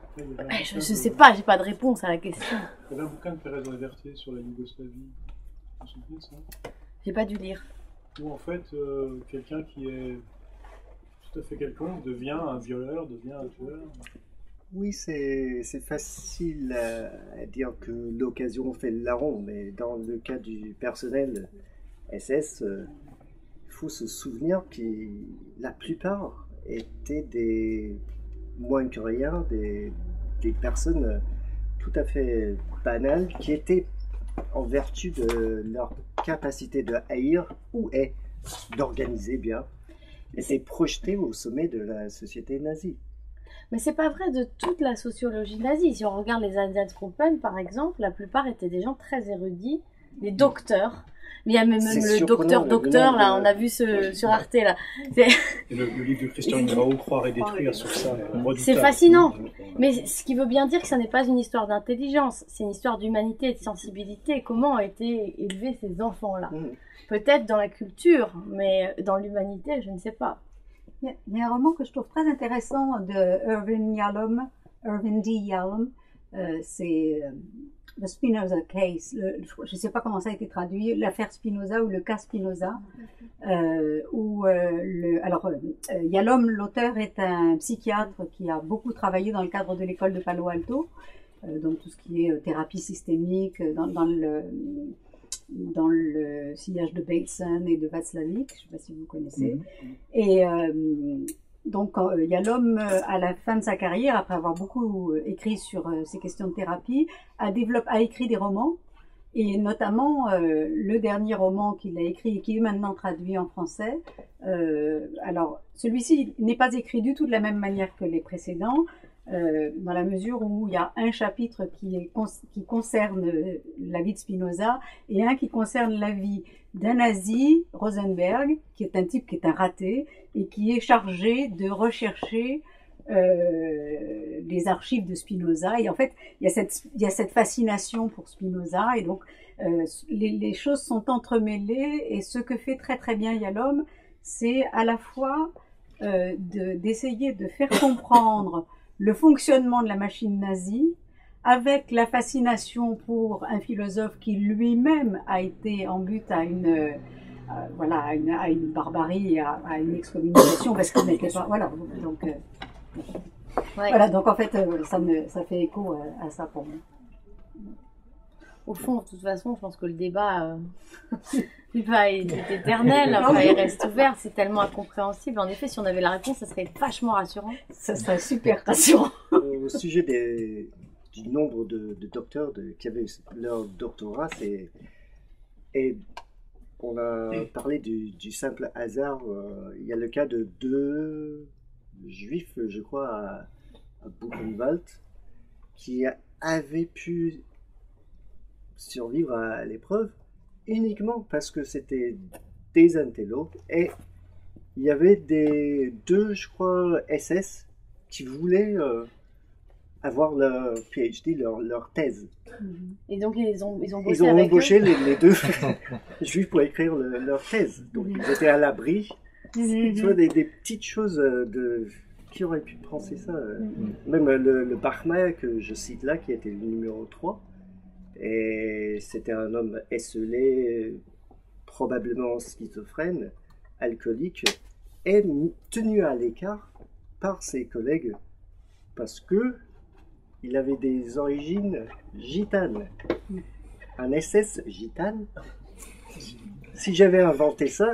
Après, il y avait un Je bouquin sais de- pas, j'ai pas de réponse à la question. Il y avait un bouquin de Thérèse Revertier sur la Yougoslavie. Vous vous souvenez de ça? J'ai pas dû lire. Où en fait, quelqu'un qui est tout à fait quelconque devient un violeur, devient un tueur. Oui, c'est facile à dire que l'occasion fait le larron, mais dans le cas du personnel SS, il faut se souvenir que la plupart étaient moins que rien, des personnes tout à fait banales qui étaient, en vertu de leur capacité de haïr ou d'organiser bien, étaient projetées au sommet de la société nazie. Mais c'est pas vrai de toute la sociologie nazie. Si on regarde les Einsatzgruppen, par exemple, la plupart étaient des gens très érudits, des docteurs. Il y a même C'est le surprenant, docteur, le là, nombre on a vu sur Arte, là. C'est- Et le livre de Christian Grau, Croire et détruire, sur ça, est redoutable. C'est fascinant. Mais ce qui veut bien dire que ça n'est pas une histoire d'intelligence, c'est une histoire d'humanité et de sensibilité. Comment ont été élevés ces enfants-là? Mhm. Peut-être dans la culture, mais dans l'humanité, je ne sais pas. Il y a un roman que je trouve très intéressant de Irvin D. Yalom, c'est The Spinoza Case. Je ne sais pas comment ça a été traduit, l'affaire Spinoza ou le cas Spinoza. Yalom, l'auteur, est un psychiatre qui a beaucoup travaillé dans le cadre de l'école de Palo Alto, donc tout ce qui est thérapie systémique dans le sillage de Bateson et de Václavic, je ne sais pas si vous connaissez. Et donc, Yalom, à la fin de sa carrière, après avoir beaucoup écrit sur ces questions de thérapie, a écrit des romans, et notamment le dernier roman qu'il a écrit et qui est maintenant traduit en français. Alors, celui-ci n'est pas écrit du tout de la même manière que les précédents, dans la mesure où il y a un chapitre qui concerne la vie de Spinoza et un qui concerne la vie d'un nazi, Rosenberg, qui est un type qui est un raté et qui est chargé de rechercher les archives de Spinoza. Et en fait, il y a cette fascination pour Spinoza, et donc les choses sont entremêlées, et ce que fait très très bien Yalom, c'est à la fois d'essayer de faire comprendre le fonctionnement de la machine nazie, avec la fascination pour un philosophe qui lui-même a été en but à une barbarie, et à une excommunication, parce qu'il n'était pas... Voilà, donc... Ouais. Voilà, donc en fait, ça fait écho à ça pour moi. Au fond, de toute façon, je pense que le débat est éternel, enfin, il reste ouvert, c'est tellement incompréhensible. En effet, si on avait la réponse, ça serait vachement rassurant. Ça serait super rassurant. Au sujet du nombre de docteurs qui avaient leur doctorat, et on a parlé du simple hasard. Il y a le cas de 2 juifs, je crois, à Buchenwald, qui avaient pu survivre à l'épreuve uniquement parce que c'était des intellos, et il y avait 2, je crois, SS qui voulaient avoir leur PhD, leur thèse. Et donc, ils ont bossé Ils ont avec embauché eux. les 2 juifs pour écrire leur thèse. Donc ils étaient à l'abri. Tu vois, des petites choses qui auraient pu penser ça. Même le Bachmeier que je cite là, qui était le numéro 3, et c'était un homme esselé, probablement schizophrène, alcoolique, est tenu à l'écart par ses collègues parce que il avait des origines gitanes. Un SS gitane. Si j'avais inventé ça,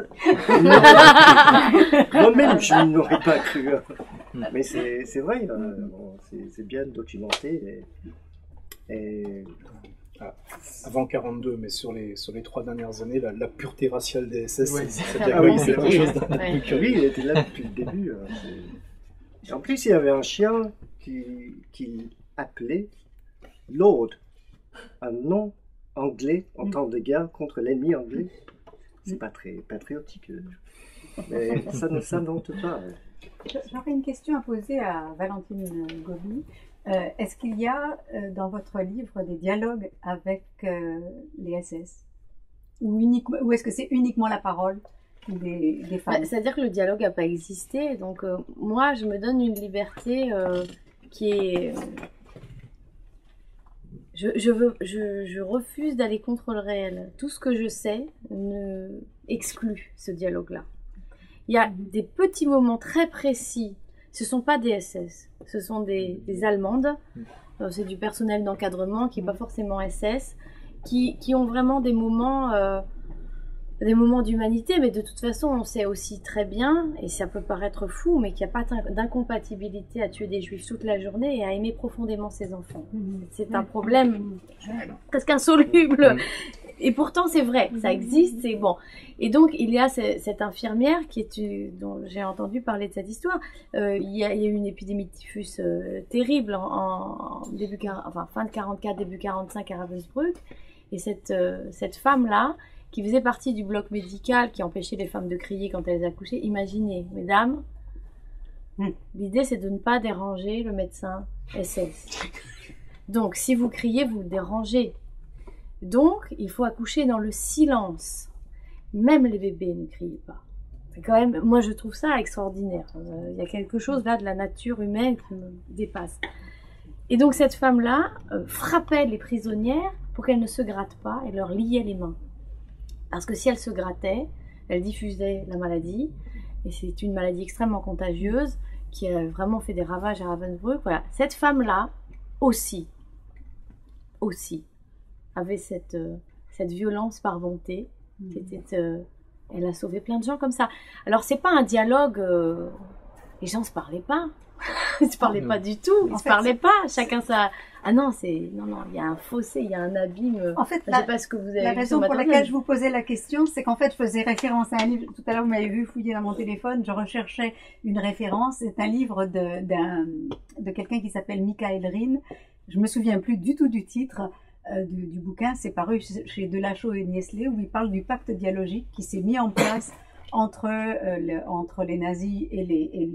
moi-même je n'aurais pas cru. Mais c'est vrai, c'est bien documenté. Et Avant 42, mais sur les 3 dernières années, la pureté raciale des SS, Ouais. c'est Ah oui, c'est quelque chose d'un Ouais. peu lui, il était là depuis le début. Et en plus, il y avait un chien qu'il appelait Lord, un nom anglais en temps de guerre contre l'ennemi anglais. C'est pas très patriotique, mais ça ne s'invente pas. J'aurais une question à poser à Valentine Gobi. Est-ce qu'il y a dans votre livre des dialogues avec les SS, ou est-ce que c'est uniquement la parole des femmes? C'est-à-dire que le dialogue n'a pas existé, donc moi je me donne une liberté qui est... Je refuse d'aller contre le réel. Tout ce que je sais exclut ce dialogue-là. Il y a des petits moments très précis. Ce ne sont pas des SS, ce sont des Allemandes. C'est du personnel d'encadrement qui n'est pas forcément SS, qui ont vraiment des moments d'humanité, mais de toute façon, on sait aussi très bien, et ça peut paraître fou, mais qu'il n'y a pas d'incompatibilité à tuer des juifs toute la journée et à aimer profondément ses enfants. C'est un problème presque insoluble. Et pourtant, c'est vrai, ça existe, c'est bon. Et donc, il y a cette infirmière dont j'ai entendu parler de cette histoire. Il y a eu une épidémie de typhus terrible en fin de 44, début 45 à Ravensbrück. Et cette femme-là, qui faisait partie du bloc médical, qui empêchait les femmes de crier quand elles accouchaient, imaginez, mesdames, l'idée c'est de ne pas déranger le médecin SS. Donc, si vous criez, vous le dérangez. Donc, il faut accoucher dans le silence. Même les bébés ne crient pas. C'est quand même, moi je trouve ça extraordinaire. Il y a quelque chose là de la nature humaine qui me dépasse. Et donc cette femme-là frappait les prisonnières pour qu'elles ne se grattent pas et leur liait les mains. Parce que si elles se grattaient, elles diffusaient la maladie. Et c'est une maladie extrêmement contagieuse qui a vraiment fait des ravages à Ravensbrück. Voilà. Cette femme-là aussi, avait cette violence par bonté. Qui était, elle a sauvé plein de gens comme ça. Alors c'est pas un dialogue, les gens se parlaient pas. Ils se parlaient pas du tout. Ils se parlaient pas. Chacun ça. Ah non, il y a un fossé, il y a un abîme. En fait, je sais pas ce que vous avez la vu raison sur pour Maternelle. laquelle je vous posais la question, c'est qu'en fait, je faisais référence à un livre. Tout à l'heure, vous m'avez vu fouiller dans mon téléphone. Je recherchais une référence. C'est un livre de quelqu'un qui s'appelle Michael Rhin. Je me souviens plus du tout du titre du bouquin. C'est paru chez Delachaux et Niestlé, où il parle du pacte dialogique qui s'est mis en place entre les nazis et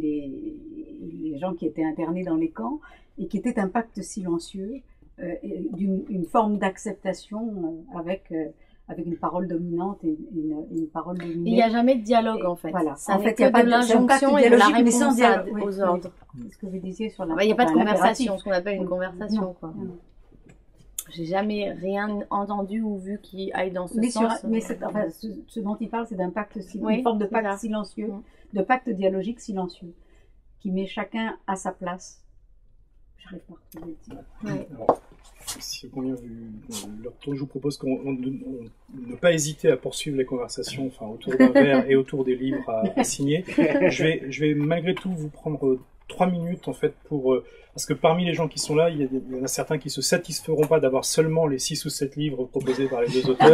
les gens qui étaient internés dans les camps, et qui était un pacte silencieux, d'une forme d'acceptation avec une parole dominante et une parole dominée. Il n'y a jamais de dialogue en fait. Voilà. Ça En fait, n'est que de l'injonction et de la réponse aux ordres. C'est ce que vous disiez sur la. Il n'y a pas de l'impératif. conversation, ce qu'on appelle une conversation. Non. Quoi. Non. J'ai jamais rien entendu ou vu qui aille dans ce sens. Mais ce dont il parle, c'est d'un pacte, Oui, une forme de c'est pacte ça. silencieux, de pacte dialogique silencieux, qui met chacun à sa place. J'arrive pas à retrouver le titre. Ouais. Alors, si on vient leur tour, je vous propose qu'on ne pas hésiter à poursuivre les conversations, autour d'un verre et autour des livres à signer. Je vais malgré tout vous prendre 3 minutes en fait parce que parmi les gens qui sont là, il y en a certains qui se satisferont pas d'avoir seulement les 6 ou 7 livres proposés par les 2 auteurs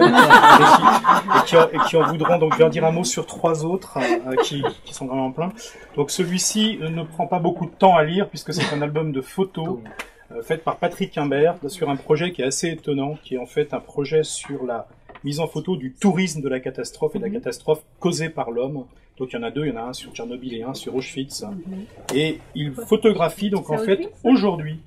et qui en voudront. Donc je vais en dire un mot sur 3 autres qui sont vraiment pleins. Donc celui-ci ne prend pas beaucoup de temps à lire puisque c'est un album de photos fait par Patrick Imbert sur un projet qui est assez étonnant, qui est en fait un projet sur la mise en photo du tourisme de la catastrophe et de la catastrophe causée par l'homme. Donc il y en a 2, il y en a un sur Tchernobyl et un sur Auschwitz. Et il photographie donc en fait aujourd'hui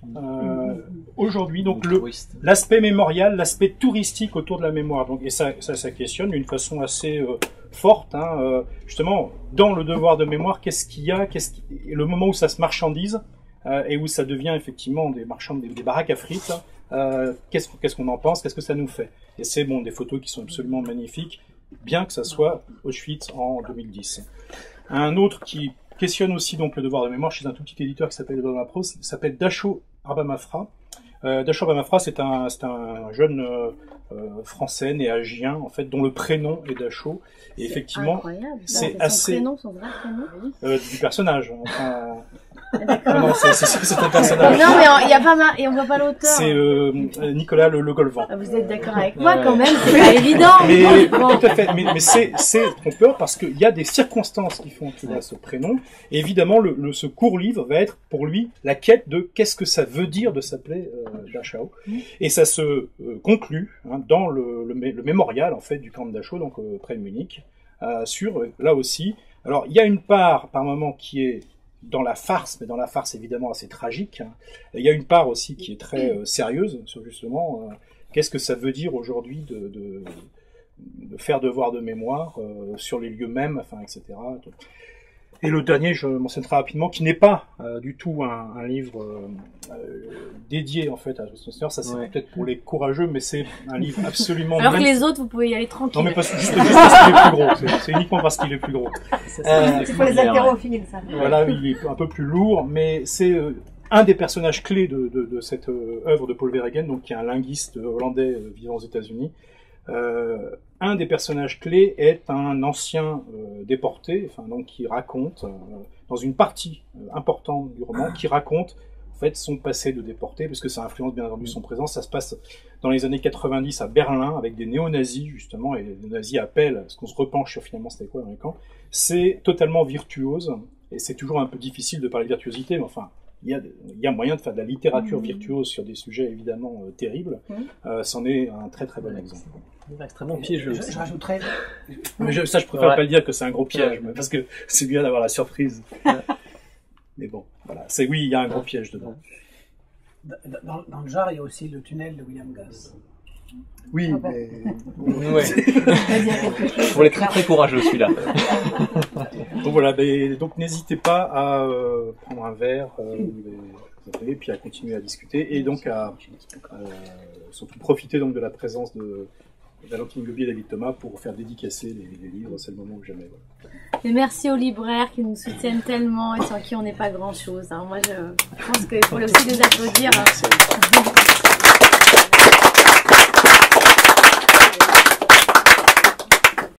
donc l'aspect mémorial, l'aspect touristique autour de la mémoire. Donc et ça questionne d'une façon assez forte, justement dans le devoir de mémoire, qu'est-ce qu'il y a, le moment où ça se marchandise et où ça devient effectivement des marchands, des baraques à frites. Qu'est-ce qu'on en pense, qu'est-ce que ça nous fait? Et c'est des photos qui sont absolument magnifiques, bien que ça soit Auschwitz en 2010. Un autre qui questionne aussi donc le devoir de mémoire chez un tout petit éditeur qui s'appelle Dachau Arbamafra. Dachau Arbamafra, c'est un jeune français né à Gien, en fait, dont le prénom est Dachau. Et effectivement, c'est assez son vrai prénom. du personnage. Enfin, D'accord. non, c'est un personnage. Non, mais il y a pas et on voit pas l'auteur. C'est Nicolas Le Golvan. Vous êtes d'accord avec moi quand même, c'est pas évident. Mais Bon. tout à fait. Mais c'est trompeur parce qu'il y a des circonstances qui font qu'il a ce prénom. Et évidemment, ce court livre va être pour lui la quête de qu'est-ce que ça veut dire de s'appeler Dachau. Et ça se conclut dans le mémorial en fait du camp de Dachau, donc près de Munich, sur là aussi. Alors il y a une part par moment qui est dans la farce, mais dans la farce évidemment assez tragique. Il y a une part aussi qui est très sérieuse sur justement qu'est-ce que ça veut dire aujourd'hui de faire devoir de mémoire sur les lieux mêmes, etc. Et le dernier, je mentionne très rapidement, qui n'est pas du tout un livre dédié en fait à Joss Meusner. Ça c'est peut-être pour les courageux, mais c'est un livre absolument. Alors que les autres, vous pouvez y aller tranquille. Non mais juste parce qu'il est plus gros. C'est uniquement parce qu'il est plus gros. C'est pour les haltérophiles, ça. Voilà, il est un peu plus lourd, mais c'est un des personnages clés de cette œuvre de Paul Verhaegen, donc qui est un linguiste hollandais vivant aux États-Unis. Un des personnages clés est un ancien déporté, enfin donc qui raconte dans une partie importante du roman, qui raconte en fait son passé de déporté, parce que ça influence bien entendu son présent. Ça se passe dans les années 90 à Berlin avec des néo-nazis justement, et les néo-nazis appellent ce qu'on se repenche sur finalement c'était quoi dans les camps. C'est totalement virtuose, et c'est toujours un peu difficile de parler de virtuosité, mais enfin il y a moyen de faire de la littérature virtuose sur des sujets évidemment terribles. C'en est un très très bon exemple. Extrêmement piégeux. Je rajouterais. Mais ça, je préfère pas le dire que c'est un gros piège, parce que c'est bien d'avoir la surprise. Mais bon, voilà. Oui, il y a un gros piège dedans. Dans le genre, il y a aussi le tunnel de William Gass. Oui, mais... Pour les très très courageux, celui-là. Donc voilà, donc n'hésitez pas à prendre un verre, et puis à continuer à discuter, et donc à surtout profiter donc de la présence de Valentine Gobier et David Thomas pour faire dédicacer les livres, c'est le moment ou jamais. Voilà. Et merci aux libraires qui nous soutiennent tellement et sans qui on n'est pas grand-chose. Moi, je pense qu'il faut aussi les applaudir.